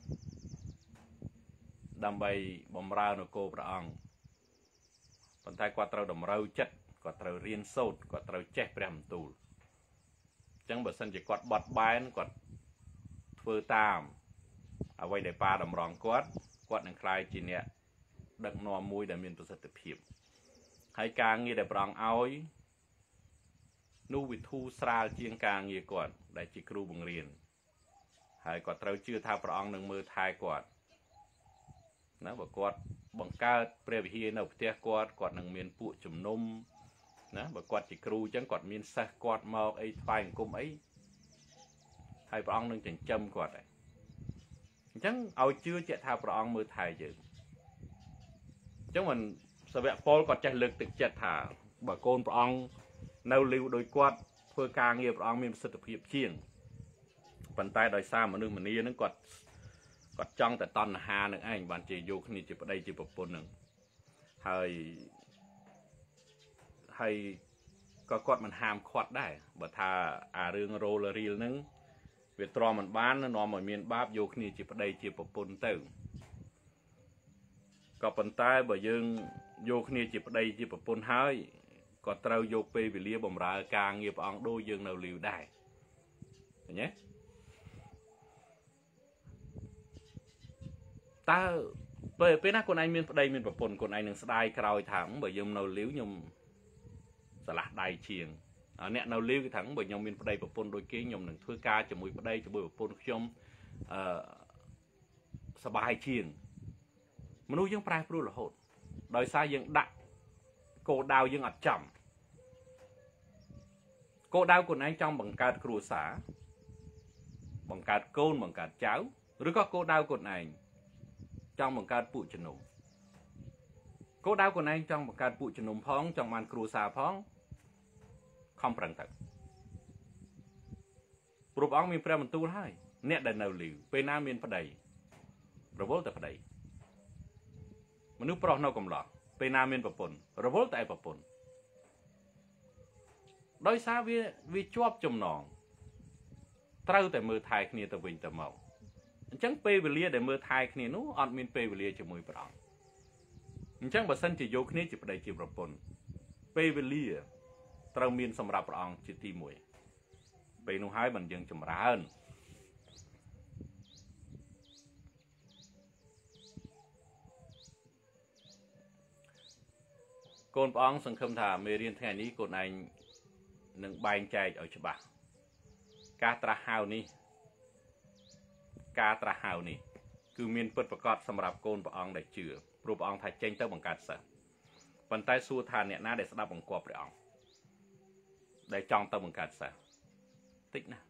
đâm bay bỏng rào nó cô bỏng phần tay quạt trâu đầm rau chất quạt trâu riêng sốt quạt trâu chết bèm tù chẳng bớt sân chỉ quạt bọt bán quạt phơi tam ở đây để pa đầm rong quát quát năng khai chỉ nè đặng nò mùi để miềnประสิทธิภาพให้การงี้ได้ปรองเอานูวิทูสราเจียงการงี้ก่อนได้จิครูบังเรียนให้กอดเราชื่อท่าปรองหนึ่งมือทายกอดนะบอกกอดบังการเปรียบเทียนเอาเทียกอดกอดหนึ่งเมียนปุ่จุ่มนมนะบอกกอดจิครูจังกอดเมียนซะกอดมองไอ้ไฟกุมไอ้ให้ปรองหนึ่งจังจำกอดchẳng ao chưa chạy thao prong mưa thải chứ chẳng mình sợ vẽ Paul còn chạy lực tự chạy thả bà con prong nâu lưu đôi quạt phơi càng nghiệp prong miền sự tập hiệp chiêng bàn tay đòi xa mà nương mình đi nó quạt quạt trong tại toàn hà nữa anh bạn chỉ vô khi chỉ ở đây chỉ một bốn nữa hay hay có quạt mình hàm quạtได้bà thà à rương rô là riêng nứng việc trò mình bán nó nằm ở miền Bắc vô khi chỉ ở đây chỉ một bốn tử có bàn tay bởi dương vô khi chỉ ở đây chỉ một bốn hai có trâu vô pe vì lia bầm ra càng nghiệp ông đôi dương nào liều đại nhé ta bởi bên con anh miền đây miền một bốn con anh đừng sai cào thẳng bởi dương nào liếu nhung sẽ là đại chiềng nè nào liêu cái thằng bởi nhom miền đây một pôn đôi kia nhom đừng thưa ca cho mũi đây cho mũi một pôn trong sờ bài chiềng mà nuôi dân prai pru là hột đời sai dân đặt cô đào dân ạt chậm cô đào của anh trong bằng cát cừu xả bằng cát côn bằng cát cháo rồi có cô đào của anh trong bằng cát bụi chân nùng cô đào của anh trong bằng cát bụi chân nùng phong trong màn cừu xả phong không bằng thật, rồi ông mình phải mình tu hai, nét đại nào liều, bên nam miền phải đầy, rồi vô tại phải đầy, mà nếu pro nào cũng lọt, bên nam miền phải pồn, rồi vô tại phải pồn, đôi sao vì vì chóp chùm nòng, trâu tại mưa thai kia tại vinh tại màu, chẳng pe về lia để mưa thai kia nó ăn miền pe về lia cho mùi pro, chẳng bớt sân chỉ vô kia chỉ phải đầy chỉ phải pồn, pe về lia trâu miên sầm rạp rong chỉ ti mùi, bây nu hai mình dừng chùm rá hơn, côn bóng sân khâm thả mê riêng ngày ní côn anh nâng bay chạy ở chỗ bạc cá tra hào ní cá tra hào ní cứ miền bật bạc cọt sầm rạp côn bóng để chữa rồi bóng thay tranh tới bằng cát sợ bàn tay xua thà nhẹ na để sắp bằng quạt để ong để trong tới bằng cát sợ tích nè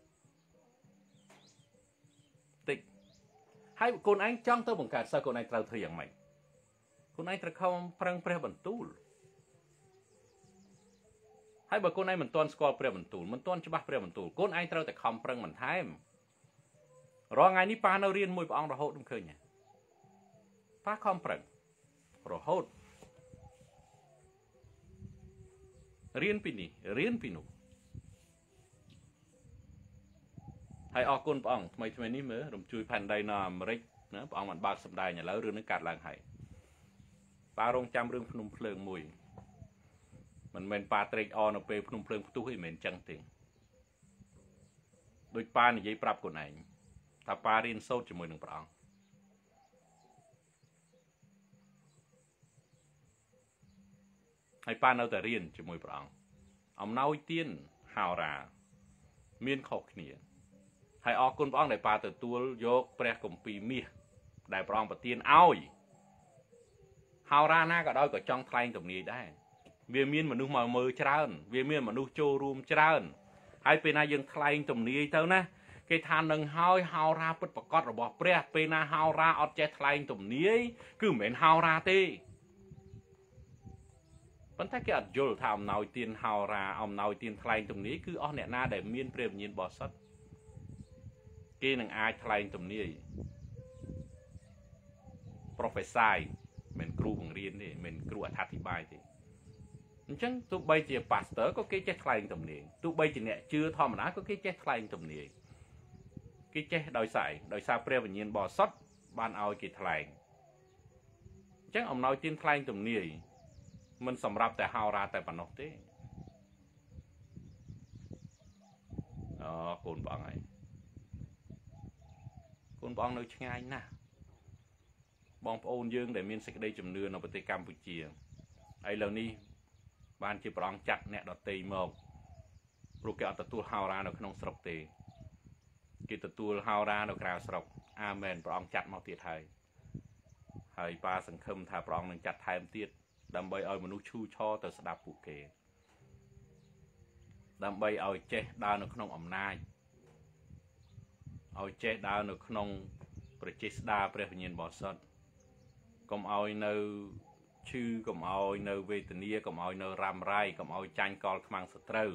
tích hai côn anh trong tới bằng cát sợ côn anh trao thờiอย่างmày côn anh trao không prang pre bẩn túl hai bà côn anh mình toàn score pre bẩn túl mình toàn cho bác pre bẩn túl côn anh traoแต่không prang mình thayรอไงนี่ป้าเราเรียนมวยปองเราโหดเคยเนี่ยป้าคอมเปร่งเราโหดเรียนปีนี้เรียนปีนู้ให้ออกคนปองทำไมทำไมนี่เมื่อรวมช่วยพันไดนามเร็กนะปองมันบาดสัปดาห์เนี่ยแล้วเรื่องนึกการล้างให้ป้าลงจำเรื่องพนมเพลิงมวยมันเป็นป้าเตะออนเอาไปพนมเพลิงตู้ให้เหม็นจังติงโดยป้าเนี่ยยัยปรับคนไหนถ้าปาเรียนโซ่จะมือหนึ่งปรองให้ป้าเอาแต่เรียนจะมือปรองเอาเน่าเตี้ยนหาวราเมียนขอกเหนียให้ออกคนปรองได้ปาแต่ตัวยกแปรกลมปีเมียได้ปรองปะเตี้ยนเอาหาวราหน้าก็ได้ก็จ้องแทงตรงนี้ได้เวียเมียนมนุษย์มามือเจ้าเวียเมียนมนุษย์โจรูมเจ้าให้เป็นนายยังแทงตรงนี้เท่านะcái thằng nâng hao hao ra bứt bạc cọt rồi bỏ pre pe na hao ra ọt che thay tụm ní cứ mến hao ra tê vẫn thấy cái ọt dồi thàm nào tiền hao ra ông nào tiền thay tụm ní cứ ọt nè na để miên pre miên bỏ sắt cái nâng ai thay tụm ní professor mình kêu bằng riêng đi mình kêu ở thắt thì bài thì chẳng tụi bay chỉ pastor có cái che thay tụm ní tụi bay chỉ nè chưa thò mà ná có cái che thay tụm ní cái chế đòi xài đòi xa pre và nhiên bò sót ban ao kỳ thay chắc ông nói tin thay tụm nỉ mình sầm rạp tại hao ra tại bản nóc thế đó côn bong này côn bong nơi ngay nè bong ôn dương để miên sạch đây chùm nưa nó bên Campuchia ấy lâu ni ban chỉ bong chặt nè đọt tì một rồi kẹo tạt tu hao ra nó không sọc tì cái tụi tôi hao ra nó cào sọc amen bong chặt mau tiệt hay hay baสังคมthà bongនឹងចាត់ថែមទៀតដើម្បីឲ្យមនុស្សឈូឆរទៅស្ដាប់ពួកគេដើម្បីឲ្យចេះដើរនៅក្នុងអំណាចឲ្យចេះដើរនៅក្នុងប្រជាស្ដារព្រះវិញ្ញាណបរិសុទ្ធកុំឲ្យនៅឈឺកុំឲ្យនៅវេទនាកុំឲ្យនៅរ៉ាំរ៉ៃកុំឲ្យចាញ់កលខ្មាំងសត្រូវ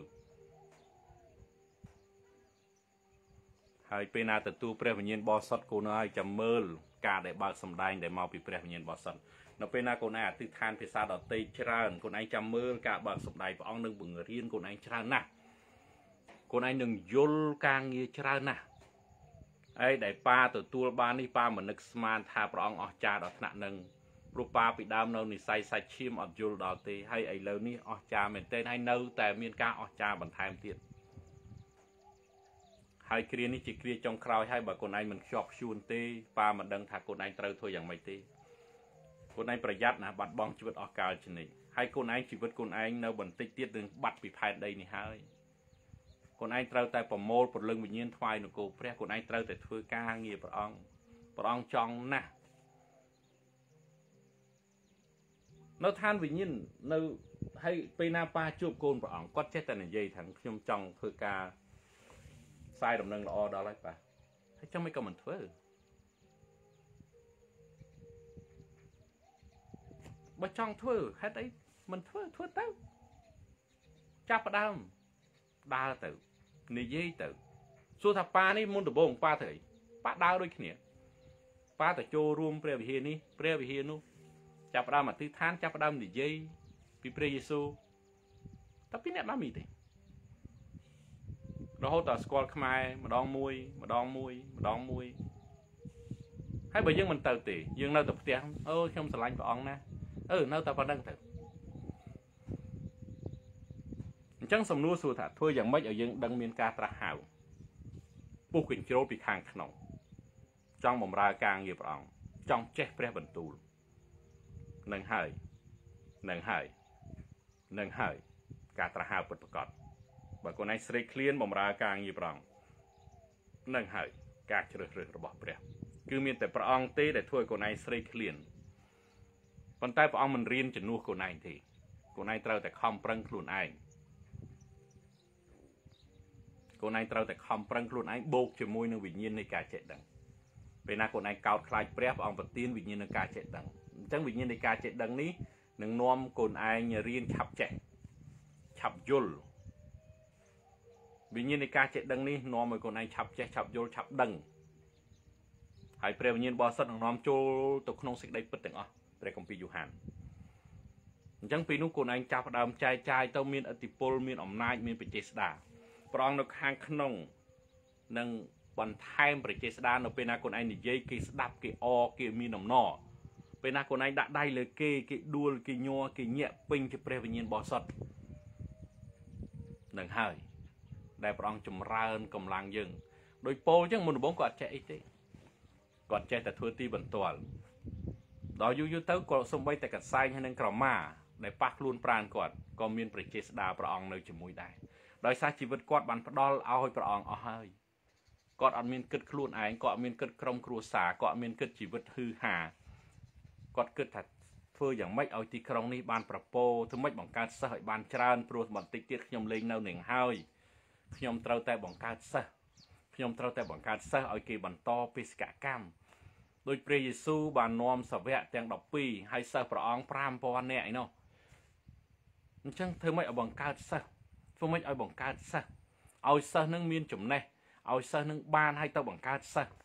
ហើយពេលណាទទួលព្រះវិញ្ញាណបរិសុទ្ធគូនឲ្យចាំមើលការដែលបើកសម្ដែងដែលមកពីព្រះវិញ្ញាណបរិសុទ្ធនៅពេលណាកូនឯងអធិដ្ឋានភាសាដតីច្រើនកូនឯងចាំមើលការបើកសម្ដែងព្រះអង្គនឹងបង្រៀនកូនឯងច្រើនណាស់កូនឯងនឹងយល់ការងារច្រើនណាស់អីដែលប៉ាទទួលបាននេះប៉ាមិននឹកស្មានថាព្រះអង្គអស្ចារ្យដល់ថ្នាក់នឹងព្រោះប៉ាពីដើមនៅនិស័យសាច់ឈាមអត់យល់ដល់ទេហើយឥឡូវនេះអស្ចារ្យមែនទែនហើយនៅតែមានការអស្ចារ្យបន្ថែមទៀតហើយគ្រានេះជាគ្រាចុងក្រោយហើយបើកូនឯងមិនខ្ជាប់ខ្ជួនទេប៉ាមិនដឹងថាកូនឯងត្រូវធ្វើយ៉ាងម៉េចទេកូនឯងប្រយ័ត្នណាបាត់បង់ជីវិតអស់កលជនិតហើយកូនឯងជីវិតកូនឯងនៅបន្តិចទៀតនឹងបាត់ពីផែនដីនេះហើយកូនឯងត្រូវតែប្រមូលព្រលឹងវិញ្ញាណថ្វាយនគរព្រះកូនឯងត្រូវតែធ្វើការងារព្រះអង្គព្រះអង្គចង់ណាស់នៅឋានវិញ្ញាណនៅហើយពេលណាប៉ាជួបកូនព្រះអង្គគាត់ចេះតែនិយាយថាខ្ញុំចង់ធ្វើការផ្សាយដំណឹងល្អដល់ហើយប៉ាហើយចង់មិនក៏មិនធ្វើបើចង់ធ្វើហេតុអីមិនធ្វើធ្វើទៅចាប់ផ្ដើមដើរទៅនិយាយទៅសួរថាប៉ានេះមុនដំបូងប៉ាធ្វើអីប៉ាដើរដូចគ្នាប៉ាទៅចូលរួមព្រះវិហារនេះព្រះវិហារនោះចាប់ផ្ដើមអធិដ្ឋានចាប់ផ្ដើមនិយាយពីព្រះយេស៊ូវតែពីអ្នកបានមីទេរហូតដល់ស្គាល់ខ្មែរម្ដងមួយម្ដងមួយម្ដងមួយហើយបើយើងមិនទៅទេយើងនៅតែផ្ទះអូខ្ញុំស្រឡាញ់ព្រះអង្គណាអឺនៅតែប៉ុណ្្នឹងទៅអញ្ចឹងសំណួរសួរថាធ្វើយ៉ាងម៉េចឲ្យយើងដឹងមានការត្រាស់ហៅពុះកញ្ជ្រោលពីខាងក្នុងចង់បម្រើការងារព្រះអង្គចង់ចេះព្រះបន្ទូលនឹងហើយ nâng hơi nâng hơi cả tra hào bật bật và con này sri clean bầm ra càng như prong nâng hơi các chữ rực rực bỏ bẹt cứ miềnแต่ประองเต้แต่ถ้วยคนnày sri clean ប៉ុន្តែព្រះអង្គមិនរៀនជំនួសខ្លួនឯងទេខ្លួនឯងត្រូវតែខំប្រឹងខ្លួនឯងខ្លួនឯងត្រូវតែខំប្រឹងខ្លួនឯងបូកជាមួយនឹងវិញ្ញាណនៃការចេះដឹងពេលណាខ្លួនឯងកោតខ្លាចព្រះព្រះអង្គប្រទានវិញ្ញាណនៃការចេះដឹងអញ្ចឹងវិញ្ញាណនៃការចេះដឹងនេះនឹងនាំខ្លួនឯងរៀនឆាប់ចេះឆាប់យល់វិញ្ញាណនៃការចេះដឹងនេះនាំឲ្យខ្លួនឯងឆាប់ចេះឆាប់យល់ឆាប់ដឹងហើយព្រះវិញ្ញាណបរិសុទ្ធនឹងនាំចូលទៅក្នុងសេចក្តីពិតទាំងអស់ព្រះគម្ពីរយូហានអញ្ចឹងពីនោះខ្លួនឯងចាប់ផ្ដើមចែកចាយទៅមានឥទ្ធិពលមានអំណាចមានបច្ចេស្តាព្រះអង្គនៅខាងក្នុងនឹងបន្ថែមបច្ចេស្តានៅពេលណាខ្លួនឯងនិយាយគេស្ដាប់គេអគេមានអំណរពេលណាខ្លួនឯងដាក់ដៃលើគេគេដួលគេញ័រគេញាក់ពេញជាព្រះវិញ្ញាណបរិសុទ្ធនឹងហើយដែលព្រះអង្គចម្រើនកម្លាំងយើងដោយពោលអញ្ចឹងមុនដំបូងគាត់ចេះអីទេគាត់ចេះតែធ្វើទីបន្ទាល់ដល់យូរយូរទៅក៏សំបីតែកសែងហើយនឹងក្រមាដែលប៉ះខ្លួនប្រាណគាត់ក៏មានប្រជាស្ដារព្រះអង្គនៅជាមួយដែរដោយសារជីវិតគាត់បានផ្ដល់ឲ្យព្រះអង្គអស់ហើយគាត់អត់មានគិតខ្លួនឯងគាត់អត់មានគិតក្រុមគ្រួសារគាត់អត់មានគិតជីវិតហឺហាគាត់គិតថាធ្វើយ៉ាងម៉េចឲ្យទីក្រុងនេះបានប្រពោធ្វើម៉េចបង្កើតសិស្សឲ្យបានច្រើនព្រោះបន្តិចទៀតខ្ញុំលេងនៅនឹងហើយខ្ញុំត្រូវតែបង្កើតសិស្សខ្ញុំត្រូវតែបង្កើតសិស្សឲ្យគេបន្តបេសកកម្មដោយព្រះយេស៊ូវបាននាំសាវកទាំងដប់ពីរហើយសិស្សព្រះអង្គប្រាំពាន់នាក់ឯណោះអញ្ចឹងធ្វើម៉េចឲ្យបង្កើតសិស្សធ្វើម៉េចឲ្យបង្កើតសិស្សឲ្យសិស្សនឹងមានចំណេះឲ្យសិស្សនឹងបានឲ្យទៅបង្កើតសិស្ស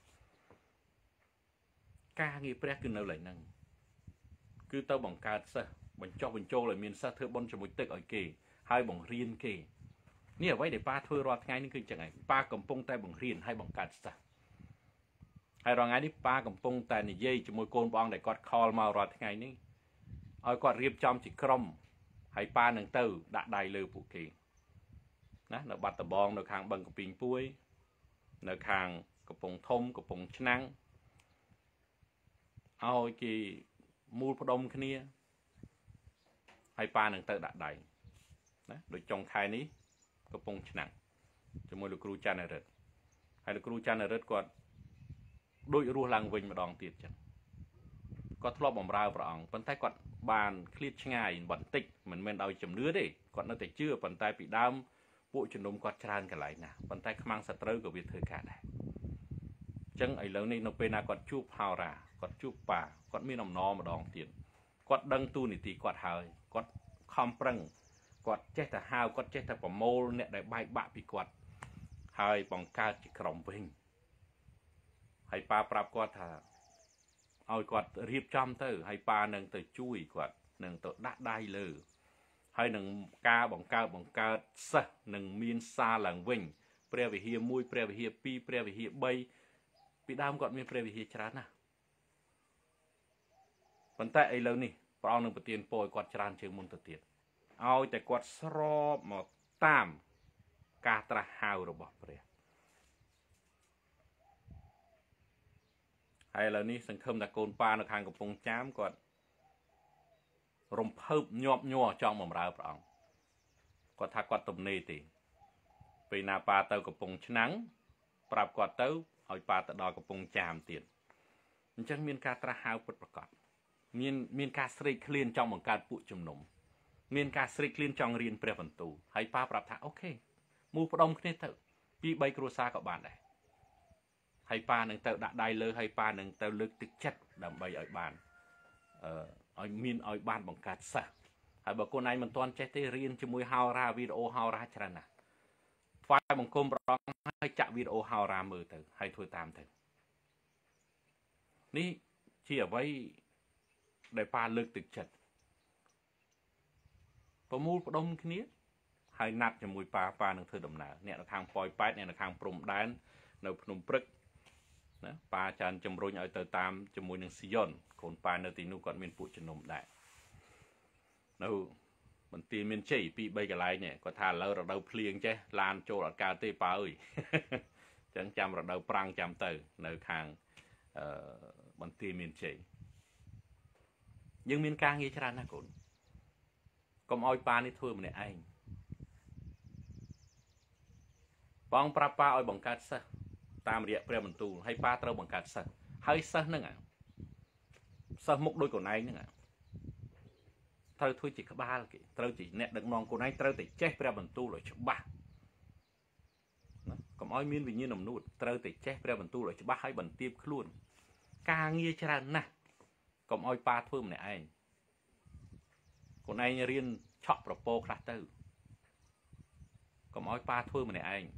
ការងារព្រះគឺនៅឡើយហ្នឹងគឺទៅបង្កើតសិស្សបញ្ចុះបញ្ចូលឲ្យមានសិស្សធ្វើបុណ្យជាមួយទឹកឲ្យគេហើយបង្រៀនគេនេះអ្វីដែលប៉ាធ្វើរាល់ថ្ងៃនេះគឺចឹងឯងប៉ាកំពុងតែបង្រៀនហើយបង្កើតសិស្សហើយរាល់ថ្ងៃនេះប៉ាកំពុងតែនិយាយជាមួយកូនបងដែលគាត់ខលមករាល់ថ្ងៃនេះឲ្យគាត់រៀបចំជាក្រុមហើយប៉ានឹងទៅដាក់ដៃលើពួកគេណានៅបាត់ដំបងនៅខាងបឹងកពីងពួយនៅខាងកំពង់ធំកំពង់ឆ្នាំងឲ្យគេមូលផ្ដុំគ្នាហើយប៉ានឹងទៅដាក់ដៃណាដូចចុងខែនេះកំពង់ឆ្នាំងជាមួយលោកគ្រូច័ន្ទរិទ្ធហើយលោកគ្រូច័ន្ទរិទ្ធគាត់ដូចរស់ឡើងវិញម្ដងទៀតចឹងគាត់ធ្លាប់បម្រើព្រះអង្គប៉ុន្តែគាត់បានឃ្លាតឆ្ងាយបន្តិចមិនមែនដោយជំនឿទេគាត់នៅតែជឿប៉ុន្តែពីដើមពួកជំនុំគាត់ច្រើនកន្លែងណាប៉ុន្តែខ្មាំងសត្រូវក៏វាធ្វើការដែរអញ្ចឹងឥឡូវនេះនៅពេលណាគាត់ជួបហោរាគាត់ជួបប៉ាគាត់មានអំណរម្ដងទៀតគាត់ដឹងទូនីតិគាត់ហើយគាត់ខំប្រឹងគាត់ចេះតែហៅគាត់ចេះតែប្រមូលអ្នកដែលបែកបាក់ពីគាត់ហើយបង្កើតជាក្រុមវិញហើយប៉ាប្រាប់គាត់ថាឲ្យគាត់រៀបចំទៅហើយប៉ានឹងទៅជួយគាត់នឹងទៅដាក់ដៃលើហើយនឹងការបង្កើតបង្កើតសិស្សនឹងមានសារឡើងវិញព្រះវិហារមួយព្រះវិហារពីរព្រះវិហារបីពីដើមគាត់មានព្រះវិហារច្រើនណាស់ប៉ុន្តែឥឡូវនេះព្រះអង្គនឹងប្រទានពរឲ្យគាត់ច្រើនជាងមុនទៅទៀតឲ្យតែគាត់ស្របមកតាមការត្រាស់ហៅរបស់ព្រះហើយឥឡូវនេះសង្ឃឹមថាកូនប៉ានៅខាងកំពង់ចាមគាត់រំភើបញាប់ញ័រចង់បម្រើព្រះអង្គគាត់ថាគាត់ទំនេរទេពេលណាប៉ាទៅកំពង់ឆ្នាំងប្រាប់គាត់ទៅឲ្យប៉ាទៅដល់កំពង់ចាមទៀតអញ្ចឹងមានការត្រាស់ហៅពិតប្រាកដមានមានការស្រេកឃ្លានចង់បង្កើតពួកជំនុំមានការស្រេកឃ្លានចង់រៀនព្រះបន្ទូលហើយប៉ាប្រាប់ថាអូខេមូលផ្ដុំគ្នាទៅពីរបីគ្រួសារក៏បានដែរហើយប៉ានឹងទៅដាក់ដៃលើហើយប៉ានឹងទៅលើកទឹកចិត្តដើម្បីឲ្យបានអឺឲ្យមានឲ្យបានបង្កើតសិស្សហើយបើខ្លួនឯងមិនទាន់ចេះទេរៀនជាមួយហោរាវីដេអូហោរាច្រើនណាស់ថ្វាយបង្គំព្រះអង្គហើយចាក់វីដេអូហោរាមើលទៅហើយធ្វើតាមទៅនេះជាអ្វីដែលប៉ាលើកទឹកចិត្តប្រមូលផ្ដុំគ្នាហើយណាត់ជាមួយប៉ាប៉ានឹងធ្វើដំណើរអ្នកនៅខាងប៉ោយប៉ែតអ្នកនៅខាងព្រំដែននៅភ្នំព្រឹកណាប៉ាចានជំរុញឲ្យទៅតាមជាមួយនឹងស៊ីយ៉ុនកូនប៉ានៅទីនោះគាត់មានពួកជំនុំដែរនៅបន្ទាយមានជ័យពីរបីកន្លែងនេះគាត់ថាឥឡូវរដូវភ្លៀងចេះឡានចូលអត់កើតទេប៉ាអើយអញ្ចឹងចាំរដូវប្រាំងចាំទៅនៅខាងអឺបន្ទាយមានជ័យយើងមានការងារច្រើនណាស់កូន Cầm oi pa ní thôi mà này anh bong pra pa oi bằng cát sơ tam địa pre mình tu hay pa trâu bằng cát sơ hay sơ nữa à sơ mục đôi của này nữa à trâu thôi chỉ có ba là kì trâu chỉ nẹt đằng non của này trâu thì chết pre mình tu rồi chụp ba cầm oi miên vì như nằm nút trâu thì chết pre mình tu rồi chụp ba hay bẩn tiêm luôn ca nghe chả nè cầm oi pa thôi mà này anh của này riêng chọn pro khác tư cầm oi pa thôi mà này anh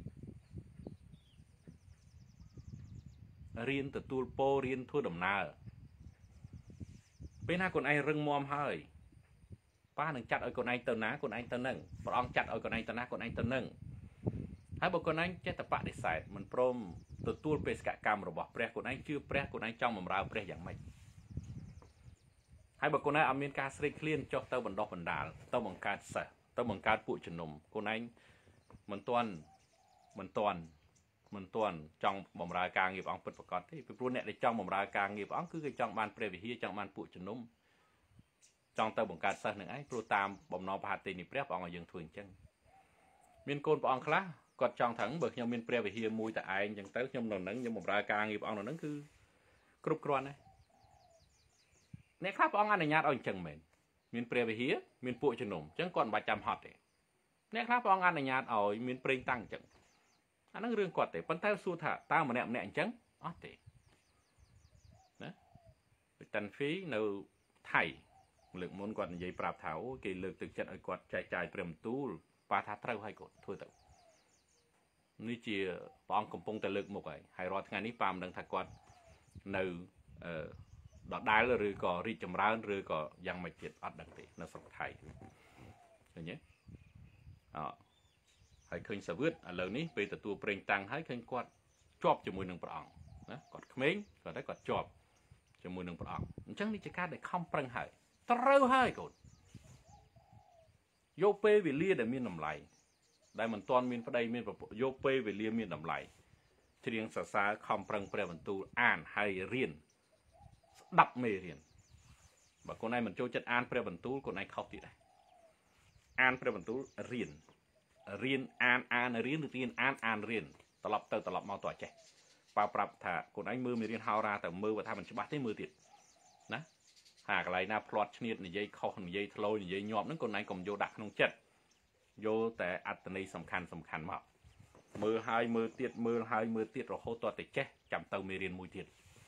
riêng từ tu po riêng thua đầm nà bên hai con anh rừng mòm hơi ba đừng chặt ở con anh tờ ná con anh tờ nâng và ông chặt ở con anh tờ ná con anh tờ nâng hai bộ con anh chết tập bạn để xài mình prom từ tu pe cả cam rồi bỏ pre con anh chưa pre con anh trong mà rào pre dạng mày hai bộ con anh amin ca sri clean cho tao bằng đọc bằng đà tao bằng cát sả tao bằng cát bụi trần nồng con anh mình toàn mình toàn mình toàn trong bầm ra càng nghiệp ông bật vào con thế pro nè để trong bầm ra càng nghiệp ông cứ cái trong ban pre về trong ban bụi trần nồng trong tao bằng cát sả nữa ấy pro tam bầm nó bát tê nịp pre ông ở dương thuần chân miền côn ông khá còn trong thẳng bậc nhau miền pre về hier mùi tại ai chẳng tới trong nồng nắng trong bầm ra càng nghiệp ông nó nắng cứ cướp con này nè khác ông ăn ở nhà ông chẳng mền miền pre về hier miền bụi trần nồng chẳng còn ba trăm hot đấy nè khác ông ăn ở nhà ở miền pre tăng chẳng anh nói riêng quạt để phân tay xu thả tao mà nẹm nẹm trắng ót để đấy tần phí nấu thầy lượng môn quạt giấy prap thảo kỳ lực từ trận ở quạt chạy chạy prem tu ba thắt trâu hay cột thôi tao ní chia bong cầm pông tài lực một cái hay rồi ngày ní pam đang thạch quạt nấu đọt đái là rồi có ri chầm rán rồi có giang mạch chết ót đằng thì nó sọc thầy rồi nhé hay khơi sờ vứt à lần ní về từ tua preng tăng hay khơi quạt chọp cho mùi nương bọt quạt khmến còn đấy quạt chọp cho mùi nương bọt chẳng đi chơi cá để không preng hay trâu hay cột vô pe về lia để miên nằm lại đại mình toàn miên vào đây miên vào vô pe về lia miên nằm lại thì riêng xa xa không preng pre mình tu an hay riêng đập mê riêng và con này mình cho chất an pre mình tu con này khóc thì đây an pre mình tu riêng riêng an an riêng riêng an an riêng tập lập từ tập lập mau tỏa chạy vào prap thà còn anh mưa mới riêng hao ra từ mưa và tham mình sẽ bắt tới mưa tiệt nè hà cái này na plot nhiệt này dây khâu này dây thôi này dây nhọm nó còn anh còn vô đặt không chết vô tại atani sầm khăn sầm khăn mà mưa hai mưa tiệt mưa hai mưa tiệt rồi hô tỏa tới chết chậm tàu mới riêng mùi tiệt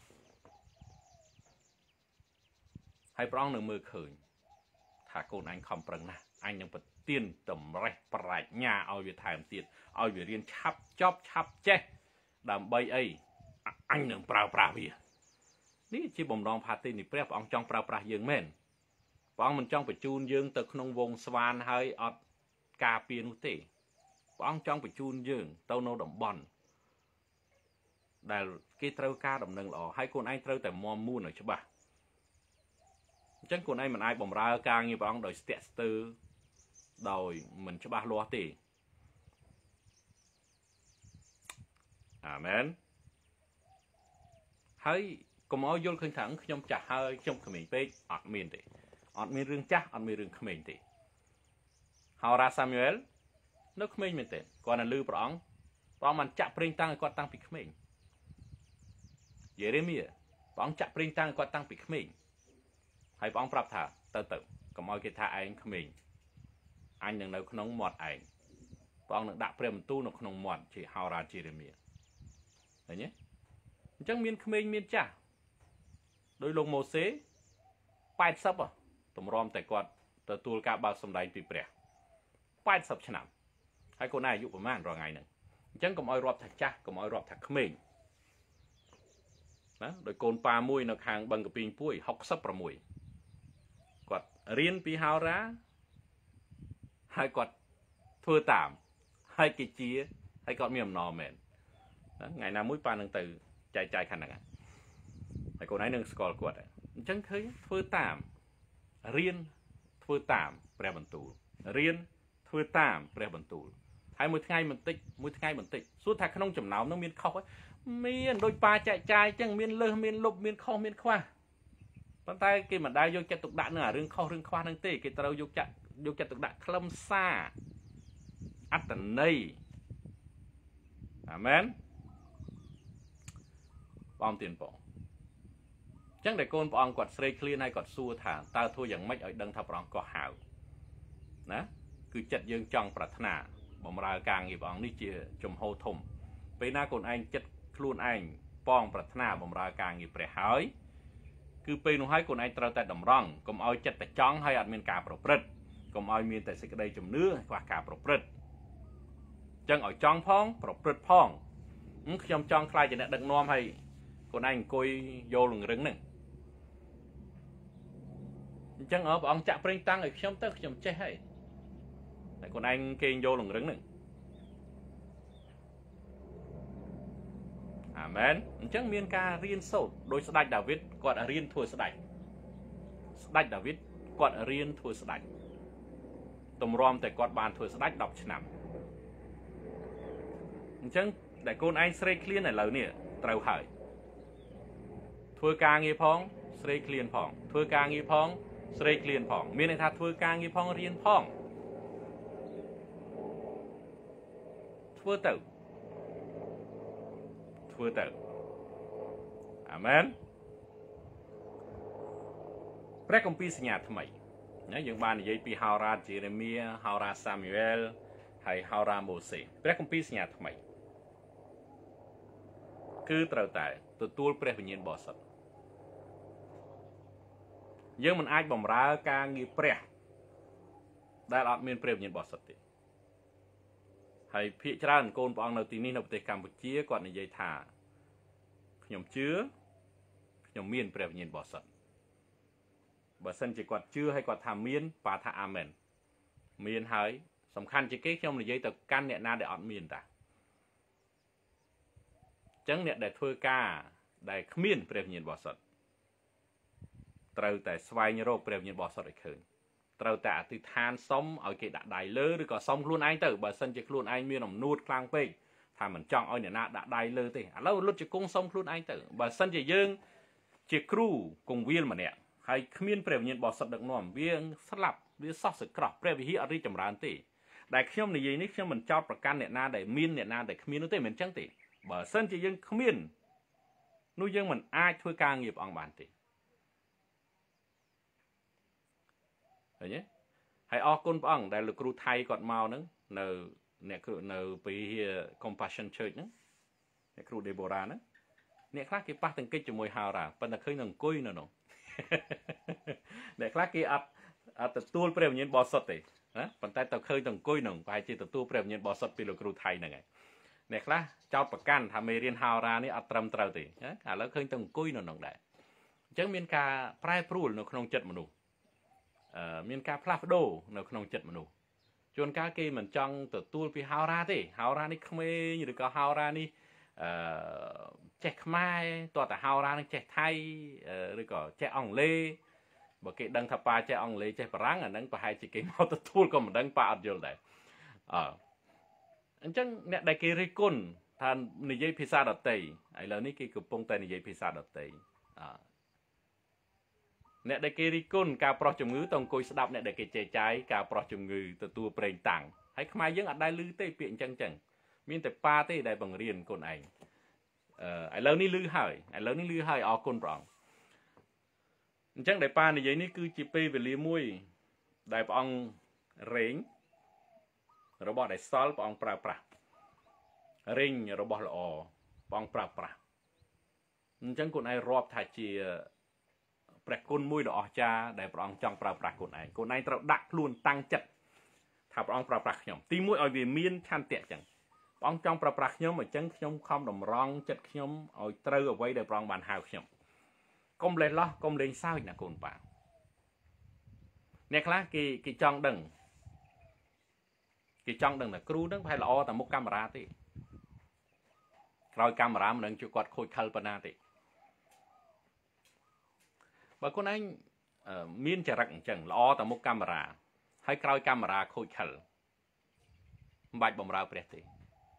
hai prong nửa mưa khởi thà còn anh không prang na anhยัง tiền tầm rạch rạch nhà ao việt thảm tiền ao việt riêng chắp chóp chắp che đàm bay ấy anh đừng prao prao bìa ní chỉ bồng đòn phạt tiền thì prep ông trong prao prao dương men ông mình trong phải chun dương từក្នុងវងស្វានហើយអត់ការពារនោះទេông trong phải chun dươngទៅនៅតំបន់ដែលគេត្រូវការដំណឹងល្អហើយកូនឯងត្រូវតែមមមួនឲ្យច្បាស់អញ្ចឹងកូនឯងមិនអាចបំរើការងារព្រះអង្គដោយស្ទាក់ស្ទើរដោយមិនច្បាស់លាស់ទេអាមែនហើយកុំឲ្យយល់ឃើញថាខ្ញុំចាស់ហើយខ្ញុំក្មេងពេកអត់មានទេអត់មានរឿងចាស់អត់មានរឿងក្មេងទេហោរ៉ាសាមូអែលនៅក្មេងមែនទេគាត់នៅលឺព្រះអង្គព្រះអង្គបានចាក់ប្រេងតាំងឲ្យគាត់តាំងពីក្មេងយេរេមៀព្រះអង្គចាក់ប្រេងតាំងឲ្យគាត់តាំងពីក្មេងហើយព្រះអង្គប្រាប់ថាទៅទៅកុំឲ្យគេថាឯងក្មេងអញនឹងនៅក្នុងមាត់ឯងព្រះអង្គនឹងដាក់ព្រះបន្ទូលនៅក្នុងមាត់ជាហោរ៉ាយេរេមៀឃើញទេអញ្ចឹងមានក្មេងមានចាស់ដោយលោកម៉ូសេแปดสิบតម្រាំតែគាត់ទទួលការបើកសម្ដែងពីព្រះแปดสิบឆ្នាំហើយកូនឯងអាយុប្រហែលរាល់ថ្ងៃហ្នឹងអញ្ចឹងកុំឲ្យរាប់ថាចាស់កុំឲ្យរាប់ថាក្មេងណាដោយកូនប៉ាមួយនៅខាងបឹងកពីងពួយหกสิบหกគាត់រៀនពីហោរ៉ាហើយគាត់ធ្វើតាមហើយគេជាហើយគាត់មានអំណរមែនថ្ងៃណាមួយប៉ានឹងទៅចែកចាយខាងហ្នឹងហើយកូនឯងនឹងស្គាល់គាត់អញ្ចឹងឃើញធ្វើតាមរៀនធ្វើតាមព្រះបន្ទូលរៀនធ្វើតាមព្រះបន្ទូលហើយមួយថ្ងៃបន្តិចមួយថ្ងៃបន្តិចសួរថាក្នុងចំណោមនោះមានខុសមានដូចប៉ាចែកចាយអញ្ចឹងមានលើសមានលុបមានខុសមានខ្វះប៉ុន្តែគេមិនដែលយកចិត្តទុកដាក់នឹងអារឿងខុសរឿងខ្វះហ្នឹងទេគេត្រូវយកចាក់យកចិត្តទុកដាក់ខ្លឹមសារអត្តន័យអាមែនបងទៀនបងអញ្ចឹងតែកូនព្រះអង្គគាត់ស្រេកឃ្លានហើយគាត់សួរថាតើធ្វើយ៉ាងម៉េចឲ្យដឹងថាព្រះអង្គក៏ហៅណាគឺចិត្តយើងចង់ប្រាថ្នាបំរើការងារព្រះអង្គនេះជាជំហរធំពេលណាកូនឯងចិត្តខ្លួនឯងប៉ងប្រាថ្នាបំរើការងារព្រះហើយគឺពេលនោះហើយកូនឯងត្រូវតែតម្រង់កុំឲ្យចិត្តតែចង់ហើយអត់មានការប្រព្រឹត្តកុំឲ្យមានតែសេចក្តីជំនឿខ្វះការប្រព្រឹត្តអញ្ចឹងឲ្យចង់ផងប្រព្រឹត្តផងខ្ញុំចង់ខ្លាចជាអ្នកដឹកនាំហើយកូនឯងអង្គុយយកលង្រឹងហ្នឹងអញ្ចឹងអើព្រះអង្គចាក់ប្រេងតាំងឲ្យខ្ញុំទៅខ្ញុំចេះហើយតែកូនឯងគេយកលង្រឹងហ្នឹងអាមែនអញ្ចឹងមានការរៀនសូត្រដោយស្ដេចដាវីតគាត់រៀនធ្វើស្ដេចស្ដេចដាវីតគាត់រៀនធ្វើស្ដេចទម្រាំតែគាត់បានធ្វើស្ដេចដប់ឆ្នាំអញ្ចឹងតែកូនឯងស្រេកឃ្លានឥឡូវនេះត្រូវហើយធ្វើការងារផងស្រេកឃ្លានផងធ្វើការងារផងស្រេកឃ្លានផងមានន័យថាធ្វើការងារផងរៀនផងធ្វើទៅធ្វើទៅអាមែនព្រះគម្ពីរសញ្ញាថ្មីណាយើងបាននិយាយពីហោរាជេរេមៀហោរាសាមូអែលហើយហោរាម៉ូសេព្រះគម្ពីរសញ្ញាថ្មីគឺត្រូវតែទទួលព្រះវិញ្ញាណបរិសុទ្ធយើងមិនអាចបំរើការងារព្រះដែលអត់មានព្រះវិញ្ញាណបរិសុទ្ធទេហើយភាគច្រើនកូនព្រះអង្គនៅទីនេះនៅប្រទេសកម្ពុជាគាត់និយាយថាខ្ញុំជឿខ្ញុំមានព្រះវិញ្ញាណបរិសុទ្ធបើសិនជាគាត់ជឿហើយគាត់ថាមានប៉ាថាអាមែនមានហើយសំខាន់ជាគេខ្ញុំនិយាយទៅកាន់អ្នកណាដែលអត់មានតាអញ្ចឹងអ្នកដែលធ្វើការដែលគ្មានព្រះវិញ្ញាណបរិសុទ្ធត្រូវតែស្វែងរកព្រះវិញ្ញាណបរិសុទ្ធឲ្យឃើញត្រូវតែអធិដ្ឋានសុំឲ្យគេដាក់ដៃលើឬក៏សុំខ្លួនឯងទៅបើសិនជាខ្លួនឯងមានអំនួតខ្លាំងពេកថាមិនចង់ឲ្យអ្នកណាដាក់ដៃលើទេឥឡូវលុតជង្គង់សុំខ្លួនឯងទៅបើសិនជាយើងជាគ្រូគង្វាលម្នាក់ហើយគ្មានព្រះវិញ្ញាណបរិសុទ្ធដឹកនាំវាស្លាប់វាសោះសក្រោះព្រះវិហារអត់រីកចម្រើនទេដែលខ្ញុំនិយាយនេះខ្ញុំមិនចោទប្រកាន់អ្នកណាដែលមានអ្នកណាដែលគ្មាននោះទេមិនអញ្ចឹងទេបើសិនជាយើងគ្មាននោះយើងមិនអាចធ្វើការងារព្រះអង្គបានទេឃើញទេហើយអរគុណព្រះអង្គដែលលោកគ្រូថៃគាត់មកហ្នឹងនៅអ្នកគ្រូនៅពី Compassion Church ហ្នឹងអ្នកគ្រូ Deborah ហ្នឹងអ្នកខ្លះគេប៉ះទង្គិចជាមួយហោរាប៉ុន្តែឃើញនៅអង្គុយនៅនោះអ្នកខ្លះគេអត់អត់ទទួលព្រះវិញ្ញាណបរិសុទ្ធទេណាប៉ុន្តែទៅឃើញទៅអង្គុយនឹងប្រហែលជាទទួលព្រះវិញ្ញាណបរិសុទ្ធពីលោកគ្រូថៃហ្នឹងហើយអ្នកខ្លះចោតប្រកាន់ថាមេរៀនហោរានេះអត់ត្រឹមត្រូវទេណាឥឡូវឃើញទៅអង្គុយនៅនោះដែរអញ្ចឹងមានការប្រែប្រួលនៅក្នុងចិត្តមនុស្សអឺមានការផ្លាស់ប្ដូរនៅក្នុងចិត្តមនុស្សជួនកាលគេមិនចង់ទទួលពីហោរាទេហោរានេះក្មេងឬក៏ហោរានេះអឺចេះខ្មែរតើតាហោរានឹងចេះថៃឬក៏ចេះអង់គ្លេសបើគេដឹងថាប៉ាចេះអង់គ្លេសចេះបារាំងអាហ្នឹងប្រហែលជាគេមកទទួលក៏មិនដឹងប៉ាអត់យល់ដែរអឺអញ្ចឹងអ្នកដែលគេរិះគន់ថានិយាយភាសាដទៃឥឡូវនេះគេកំពុងតែនិយាយភាសាដទៃអឺអ្នកដែលគេរិះគន់ការប្រោះជំងឺទៅអង្គុយស្ដាប់អ្នកដែលគេចែកចាយការប្រោះជំងឺទទួលប្រេងតាំងហើយខ្មែរយើងអត់ដែលឮទេពាក្យអញ្ចឹងចឹងមានតែប៉ាទេដែលបង្រៀនកូនឯងអឺឥឡូវនេះឮហើយឥឡូវនេះឮហើយអរគុណព្រះអង្គអញ្ចឹងដែលប៉ានិយាយនេះគឺជាពេលវេលាមួយដែលព្រះអង្គរែងរបស់ដែលសល់ព្រះអង្គប្រើប្រាស់រែងរបស់ល្អព្រះអង្គប្រើប្រាស់អញ្ចឹងកូនឯងរាប់ថាជាព្រះគុណមួយដ៏អស្ចារ្យដែលព្រះអង្គចង់ប្រើប្រាស់កូនឯងកូនឯងត្រូវដាក់ខ្លួនតាំងចិត្តថាព្រះអង្គប្រើប្រាស់ខ្ញុំទីមួយឲ្យវាមានឆន្ទៈចឹងព្រះអង្គចង់ប្រើប្រាស់ខ្ញុំអញ្ចឹងខ្ញុំខំតម្រង់ចិត្តខ្ញុំឲ្យត្រូវអ្វីដែលព្រះអង្គបានហៅខ្ញុំកុំលេះលោះកុំលេងសើចណាកូនប៉ាអ្នកខ្លះគេគេចង់ដឹងគេចង់ដឹងថាគ្រូនឹងប្រហែលល្អតែមុខកាមេរ៉ាទេក្រោយកាមេរ៉ាមិនដឹងជួយគាត់ខូចខលប៉ុណ្ណាទេបើកូនឯងមានចរិតអញ្ចឹងល្អតែមុខកាមេរ៉ាហើយក្រោយកាមេរ៉ាខូចខលមិនបាច់បំរើព្រះទេ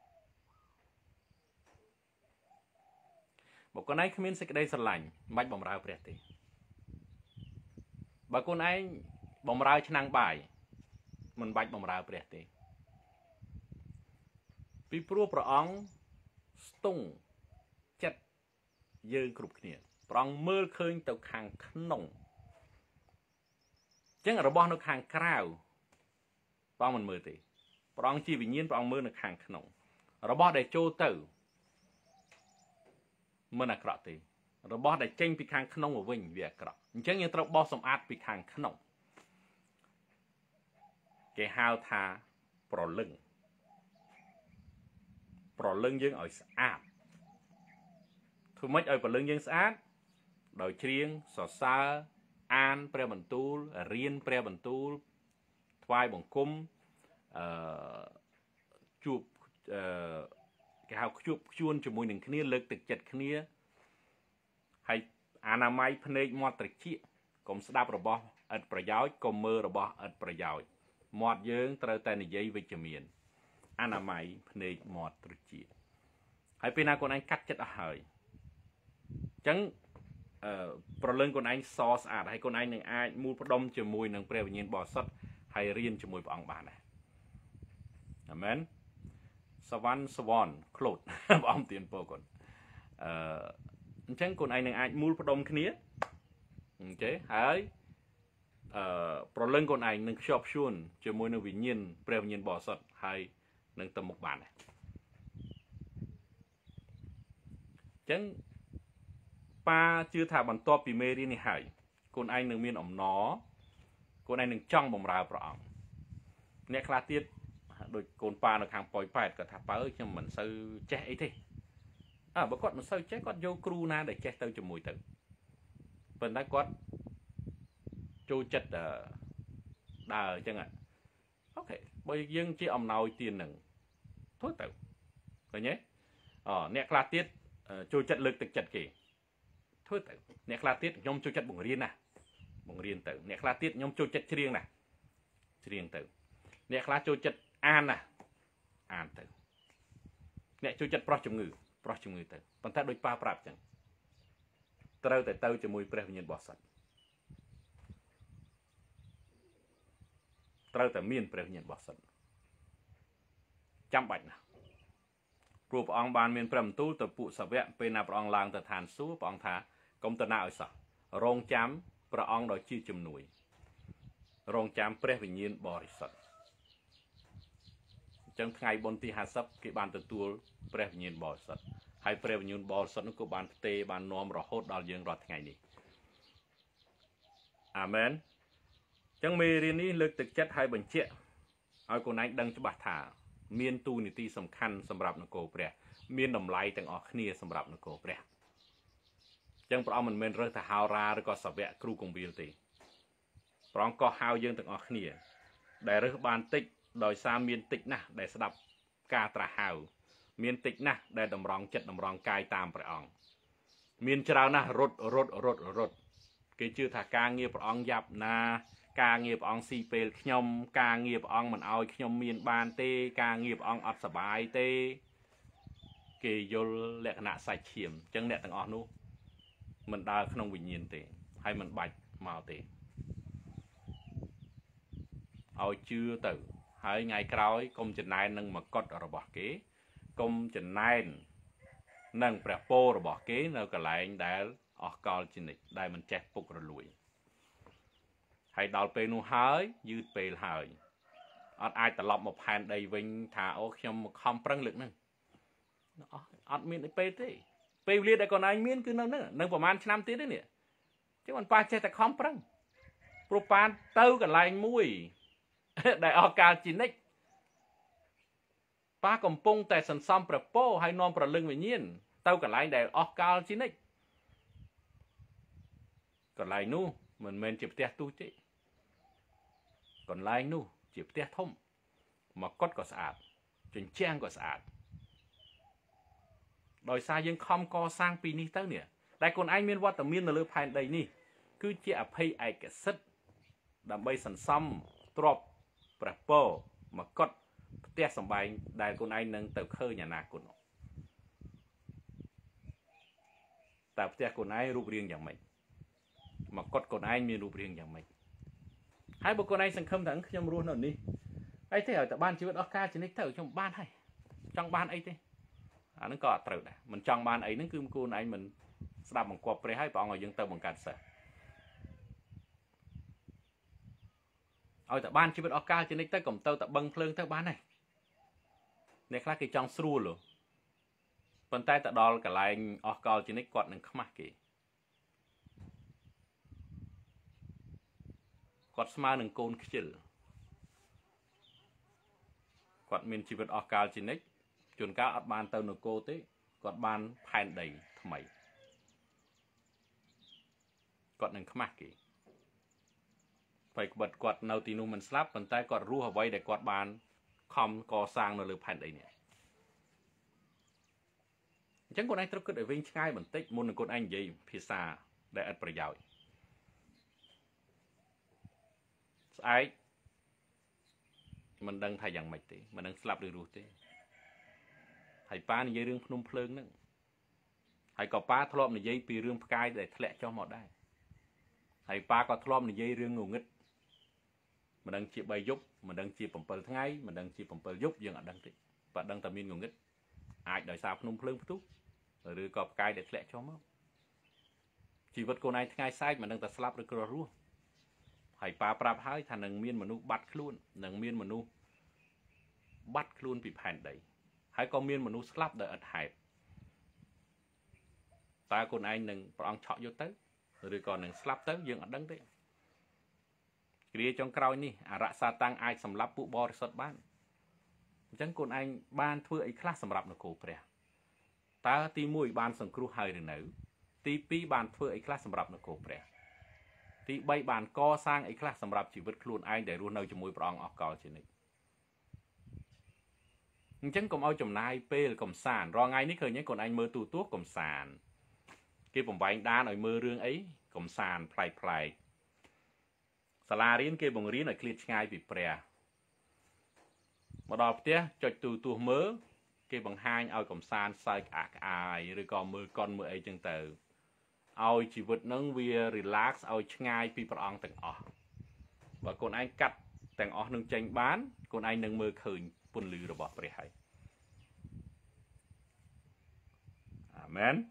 បើកូនឯងគ្មានសេចក្តីស្រឡាញ់មិនបាច់បំរើព្រះទេបើកូនឯងបំរើឆ្នាំងបាយ mình bạch bầm rào bẹt thế vì pro pro ong stung chất dương cục kia pro ong mơ khơi tàu hàng nông chẳng là robot nó hàng cào pro mình mơ thế pro ong chi vì nhiên pro ong mơ nó hàng nông robot để trôi tử mơ là cọ thế robot để tranh bị hàng nông ở vinh việc cọ chẳng như robot xong át bị hàng nông cái hao tha pro lưng pro lưng dương ở áp thu mấy ở pro lưng dương áp đòi chiêng sò sa an pre bẩn tu riêng pre bẩn tu thoai bằng cung chụp cái hao chụp chuôn cho mùi nừng kia lực từ chật kia hay anamai phnei mọt từ chi cùng đáp rồi bỏ ớtประយោជន៍ cùng mơ rồi bỏ ớtประយោជន៍ mọt dương trời tay này dây với chấm miền anamai phnei mọt từ chi hay bên nào con anh cắt chất ở hơi chẳng pro lưng con anh so sạt hay con anhនឹងអាចមូលផ្ដុំជាមួយនឹងព្រះវិញ្ញាណបរិសុទ្ធហើយរៀនជាមួយព្រះអង្គបានដែរអាមែនសវណ្ណសវណ្ណក្លូតព្រះអង្គទានពរគុណអឺអញ្ចឹងកូនឯងនឹងអាចមូលផ្ដុំគ្នាអូខេហើយអឺប្រលឹងកូនឯងនឹងខ្ជាប់ខ្ជួនជាមួយនឹងវិញ្ញាណព្រះវិញ្ញាណបរិសុទ្ធហើយនឹងទៅមុខបានដែរអញ្ចឹងប៉ាជឿថាបន្ទាប់ពីមេរៀននេះហើយកូនឯងនឹងមានអំណរកូនឯងនឹងចង់បម្រើព្រះអង្គអ្នកខ្លះទៀតដូចកូនប៉ានៅខាងប៉ោយប៉ែតគាត់ថាប៉ាអើយខ្ញុំមិនសូវចេះអីទេអើបើគាត់មិនសូវចេះគាត់យកគ្រូណាដែលចេះទៅជាមួយទៅប៉ុន្តែគាត់ចូលចិត្តដើរអញ្ចឹងអូខេបើយើងជាអំណោយទាននឹងធ្វើទៅឃើញទេអូអ្នកខ្លះទៀតចូលចិត្តលើកទឹកចិត្តគេធ្វើទៅអ្នកខ្លះទៀតខ្ញុំចូលចិត្តបង្រៀនណាបង្រៀនទៅអ្នកខ្លះទៀតខ្ញុំចូលចិត្តច្រៀងណាច្រៀងទៅអ្នកខ្លះចូលចិត្តអានណាអានទៅអ្នកចូលចិត្តប្រោះជំងឺប្រោះជំងឺទៅប៉ុន្តែដូចប៉ាប្រាប់ចឹងត្រូវតែទៅជាមួយព្រះវិញ្ញាណបរិសុទ្ធត្រូវតែមានព្រះវិញ្ញាណបរិសុទ្ធចាំបាច់ណាព្រោះព្រះអង្គបានមានព្រះបន្ទូលទៅពួកសាវកពេលណាព្រះអង្គឡើងទៅឋានសួគ៌ព្រះអង្គថាកុំទៅណាឲ្យសោះរងចាំព្រះអង្គដោយជាជំនួយរងចាំព្រះវិញ្ញាណបរិសុទ្ធអញ្ចឹងថ្ងៃបុណ្យទីห้าสิบគេបានទទួលព្រះវិញ្ញាណបរិសុទ្ធហើយព្រះវិញ្ញាណបរិសុទ្ធនោះក៏បានផ្ទេរបាននាំរហូតដល់យើងរាល់ថ្ងៃនេះអាមែនអញ្ចឹងមេរៀននេះលើកទឹកចិត្តឲ្យបញ្ជាក់ឲ្យកូនឯងដឹងច្បាស់ថាមានទូនីតិសំខាន់សម្រាប់នគរព្រះមានតម្លៃទាំងអស់គ្នាសម្រាប់នគរព្រះអញ្ចឹងព្រះអង្គមិនមែនរើសទៅហោរាឬក៏សាវកគ្រូកងវិលទេព្រះអង្គក៏ហៅយើងទាំងអស់គ្នាដែលរើសបានតិចដោយសារមានតិចណាស់ដែលស្ដាប់ការត្រាស់ហៅមានតិចណាស់ដែលតម្រង់ចិត្តតម្រង់កាយតាមព្រះអង្គមានច្រើនណាស់រត់រត់រត់រត់គេជឿថាការងារព្រះអង្គយ៉ាប់ណាការងារព្រះអង្គស៊ីពេលខ្ញុំការងារព្រះអង្គមិនអោយខ្ញុំមានបានទេការងារព្រះអង្គអត់សប្បាយទេគេយល់លក្ខណៈសាច់ឈាមអញ្ចឹងអ្នកទាំងអស់នោះមិនដើរក្នុងវិញ្ញាណទេហើយមិនបាច់មកទេឲ្យជឿទៅហើយថ្ងៃក្រោយកុំចំណែននឹងមកុដរបស់គេកុំចំណែននឹងព្រះពររបស់គេនៅកន្លែងដែលអស់កលជានិច្ចដែលមិនចេះពុករលួយហើយដល់ពេលនោះហើយយឺតពេលហើយអត់អាចត្រឡប់មកផែនដីវិញថាអូខ្ញុំមកខំប្រឹងលើកហ្នឹងអត់មានពេលទេពេលវេលាដែលកូនឯងមានគឺនៅហ្នឹងនឹងប្រហែលឆ្នាំទៀតទេនេះចឹងមិនប៉ះចេះតែខំប្រឹងព្រោះប៉ានទៅកន្លែងមួយដែលអស់កាលជានិច្ចប៉ាកំពុងតែសន្សំព្រះពរហើយនាំប្រលឹងវិញ្ញាណទៅកន្លែងដែលអស់កាលជានិច្ចកន្លែងនោះមិនមែនជាផ្ទះទូចទេកន្លែងនោះជាផ្ទះធំមកកុដក៏ស្អាតជញ្ជាំងក៏ស្អាតដោយសារយើងខំកសាងពីនេះទៅនេះតែកូនឯងមានវត្តមាននៅលើផែនដីនេះគឺជាអភ័យឯកសិទ្ធិដើម្បីសន្សំទ្រព្យព្រះពរមកុដផ្ទះសម្បែងដែលកូនឯងនឹងទៅឃើញអនាគតតើផ្ទះកូនឯងរូបរាងយ៉ាងម៉េចមកុដកូនឯងមានរូបរាងយ៉ាងម៉េចហើយបើកូនឯងសង្ឃឹមថាខ្ញុំរស់នៅនេះ ấy thế ở tại ban chỉ biết Oscar chỉ nick thử trong ban hay trong ban ấy thế à nó có thử này mình trong ban ấy nó cứ cô này mình đạp bằng quạt pre hay bọn người dân tàu bằng cạn sợ ở tại ban chỉ biết Oscar chỉ nick tới cầm tàu tại băng phơi tới ban này này khác cái trong sưu luôn phần tay tại đó cả lại Oscar chỉ nick quạt nâng khăm kì quạt smart nâng côn kêu quạt miền chỉ biết Oscar chỉ nick chuẩn cá ở ban tàu nô cô thế quạt ban phèn đầy thay quạt nâng khăm kì phải bật quạt nào tí nu mình slap phần tay quạt ru hợp vay để quạt ban không có sang nó lừa phèn đầy nè chẳng còn anh tôi cứ để vinh ngay bản tích môn con anh gì phía xa để ăn bưởi giỏi ai mình đang thay dạng mạch tí mình đang slap được rồi tí thầy pa này dây rương phun phơn nữa thầy có pa thọp này dây pi rương cay để thẹn cho mọi đây thầy pa có thọp này dây rương ngủ ngất mình đang chia bay giúp mình đang chia bầm bờ ngay mình đang chia bầm bờ giúp dương ở đằng tí và đang tầm miên ngủ ngất ai đợi sao phun phơn phun rồi cọp cay để thẹn cho máu chỉ vật cô này ngay sai mà đang ta slap được cơ rú hãy pa prap hai thằng nằng miên mà nu bắt luôn nằng miên mà nu bắt luôn bị phèn đấy hãy có miên mà nu slap đợi ật hẹp ta con anh nằng prong chọn vô tới rồi còn nằng slap tới dương ở đằng đấy kia trong cào ní à rạ sa tăng ai sầm lấp bụ bò sọt ban chẳng con anh ban thưa ấy class sầm lấp nó cổ pre ta tí mũi ban sừng cru hơi rồi nữ tí pi ban thưa ấy class sầm lấp nó cổ pre tí bay bàn co sang ấy class sầm lấp chỉ vứt luôn anh để luôn nơi cho mũi prong ọc cò trên này chẳng còn ao chồng nai p là cầm sàn ro ngay ní khởi nhé còn anh mơ tu tuốt cầm sàn kiaผมbay đa nói mơ rương ấy cầm sàn play playสาราเรียนเก็บบงเรียนหน่อยคลีชง่ายปีเปรียมาดอกเตี้ยจดตัวตัวมือเก็บบางห้างเอากำซานใส่อากอายหรือก็มือก้อนมือไอจังเตอเอาชีวิตนั่งเวียรีแลกซ์เอาง่ายปีประองแต่งออกว่าคนไอ้กัดแต่งออกหนึ่งจังบ้านคนไอ้หนึ่งมือคืนปุ่นลือระบบเปรียอาเมน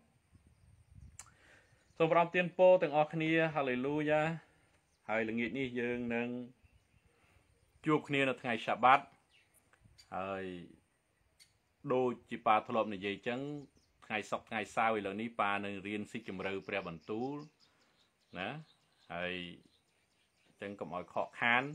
ส่งพร้อมเตียนโปแต่งออกนี้ฮาเลลูยาហើយល្ងាចនេះយើងនឹងជួបគ្នានៅថ្ងៃសាបាតហើយដូចជាប៉ាធ្លាប់និយាយចឹងថ្ងៃសុក្រថ្ងៃសៅរ៍ឥឡូវនេះប៉ានឹងរៀនស៊ីជម្រៅព្រះបន្ទូលណាហើយចឹងកុំឲ្យខកខាន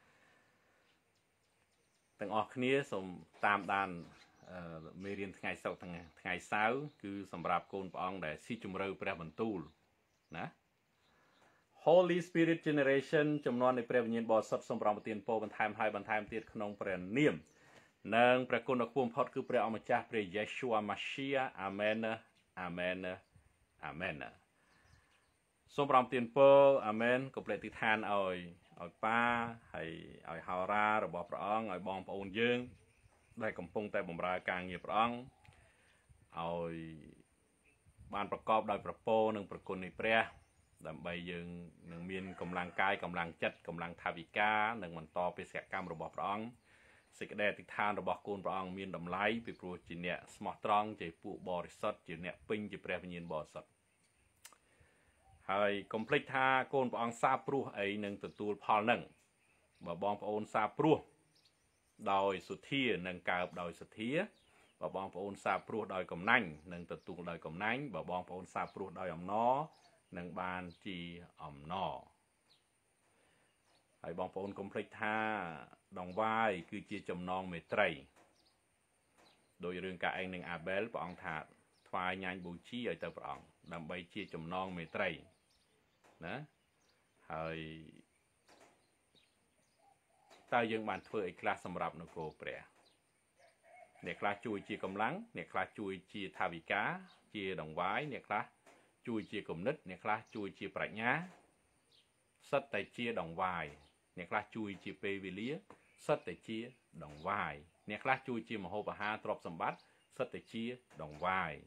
ទាំងអស់គ្នាសូមតាមដានមេរៀនថ្ងៃសុក្រថ្ងៃសៅរ៍គឺសម្រាប់កូនព្រះអង្គដែលស៊ីជម្រៅព្រះបន្ទូលណា Holy Spirit Generation ចំនួននៃព្រះវិញ្ញាណបរិសុទ្ធសូមប្រងប្រទានពរបន្ថែមហើយបន្ថែមទៀតក្នុងព្រះនាមនិងព្រះគុណដ៏ខ្ពស់បំផុតគឺព្រះអម្ចាស់ព្រះយេស៊ូវម៉ាស៊ីយ៉ាអាមែនអាមែនអាមែនសូមប្រងប្រទានពរអាមែនកុំភ្លេចទីឋានឲ្យឲ្យប៉ាហើយឲ្យហោរារបស់ព្រះអង្គឲ្យបងប្អូនយើងដែលកំពុងតែបម្រើការងារព្រះអង្គឲ្យបានប្រកបដោយព្រះពរនិងព្រះគុណនៃព្រះដើម្បីយើងនឹងមានកម្លាំងកាយកម្លាំងចិត្តកម្លាំងថាវិការនិងបន្តបេសកកម្មរបស់ព្រះអង្គសេចក្តីអធិដ្ឋានរបស់កូនព្រះអង្គមានតម្លៃពីព្រោះជាអ្នកស្មោះត្រង់ជាពួកបរិសុទ្ធជាអ្នកពេញជាព្រះវិញ្ញាណបរិសុទ្ធហើយកុំភ្លេចថាកូនព្រះអង្គសាបព្រោះអីនឹងទទួលផលនឹងបើបងប្អូនសាបព្រោះដោយសុធានឹងកើបដោយសុធាបើបងប្អូនសាបព្រោះដោយកំណាញ់នឹងទទួលដោយកំណាញ់បើបងប្អូនសាបព្រោះដោយអំណរនឹងបានជាអំណរហើយបងប្អូនកុំភ្លេចថាដងវាយគឺជាចំណងមេត្រីដោយរឿងការឯងនឹងអាបែលព្រះអង្គថាថ្វាយញ៉ាញ់បូជាឲ្យទៅព្រះអង្គដើម្បីជាចំណងមេត្រីណាហើយតើយើងបានធ្វើអីខ្លះសម្រាប់នគរព្រះអ្នកខ្លះជួយជាកម្លាំងអ្នកខ្លះជួយជាថាវិការជាដងវាយអ្នកខ្លះជួយជាគំនិតអ្នកខ្លះជួយជាប្រាជ្ញាសិតតែជាដងវាយអ្នកខ្លះជួយជាពេលវេលាសិតតែជាដងវាយអ្នកខ្លះជួយជាមហូបអាហារទ្រព្យសម្បត្តិសិតតែជាដងវាយ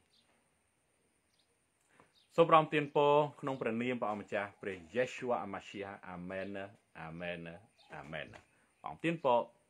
សូមប្រំទានពរក្នុងព្រះនាមព្រះអម្ចាស់ព្រះយេស៊ូវម៉ាស៊ីហាអាមែនអាមែនអាមែនប្រំទានពរ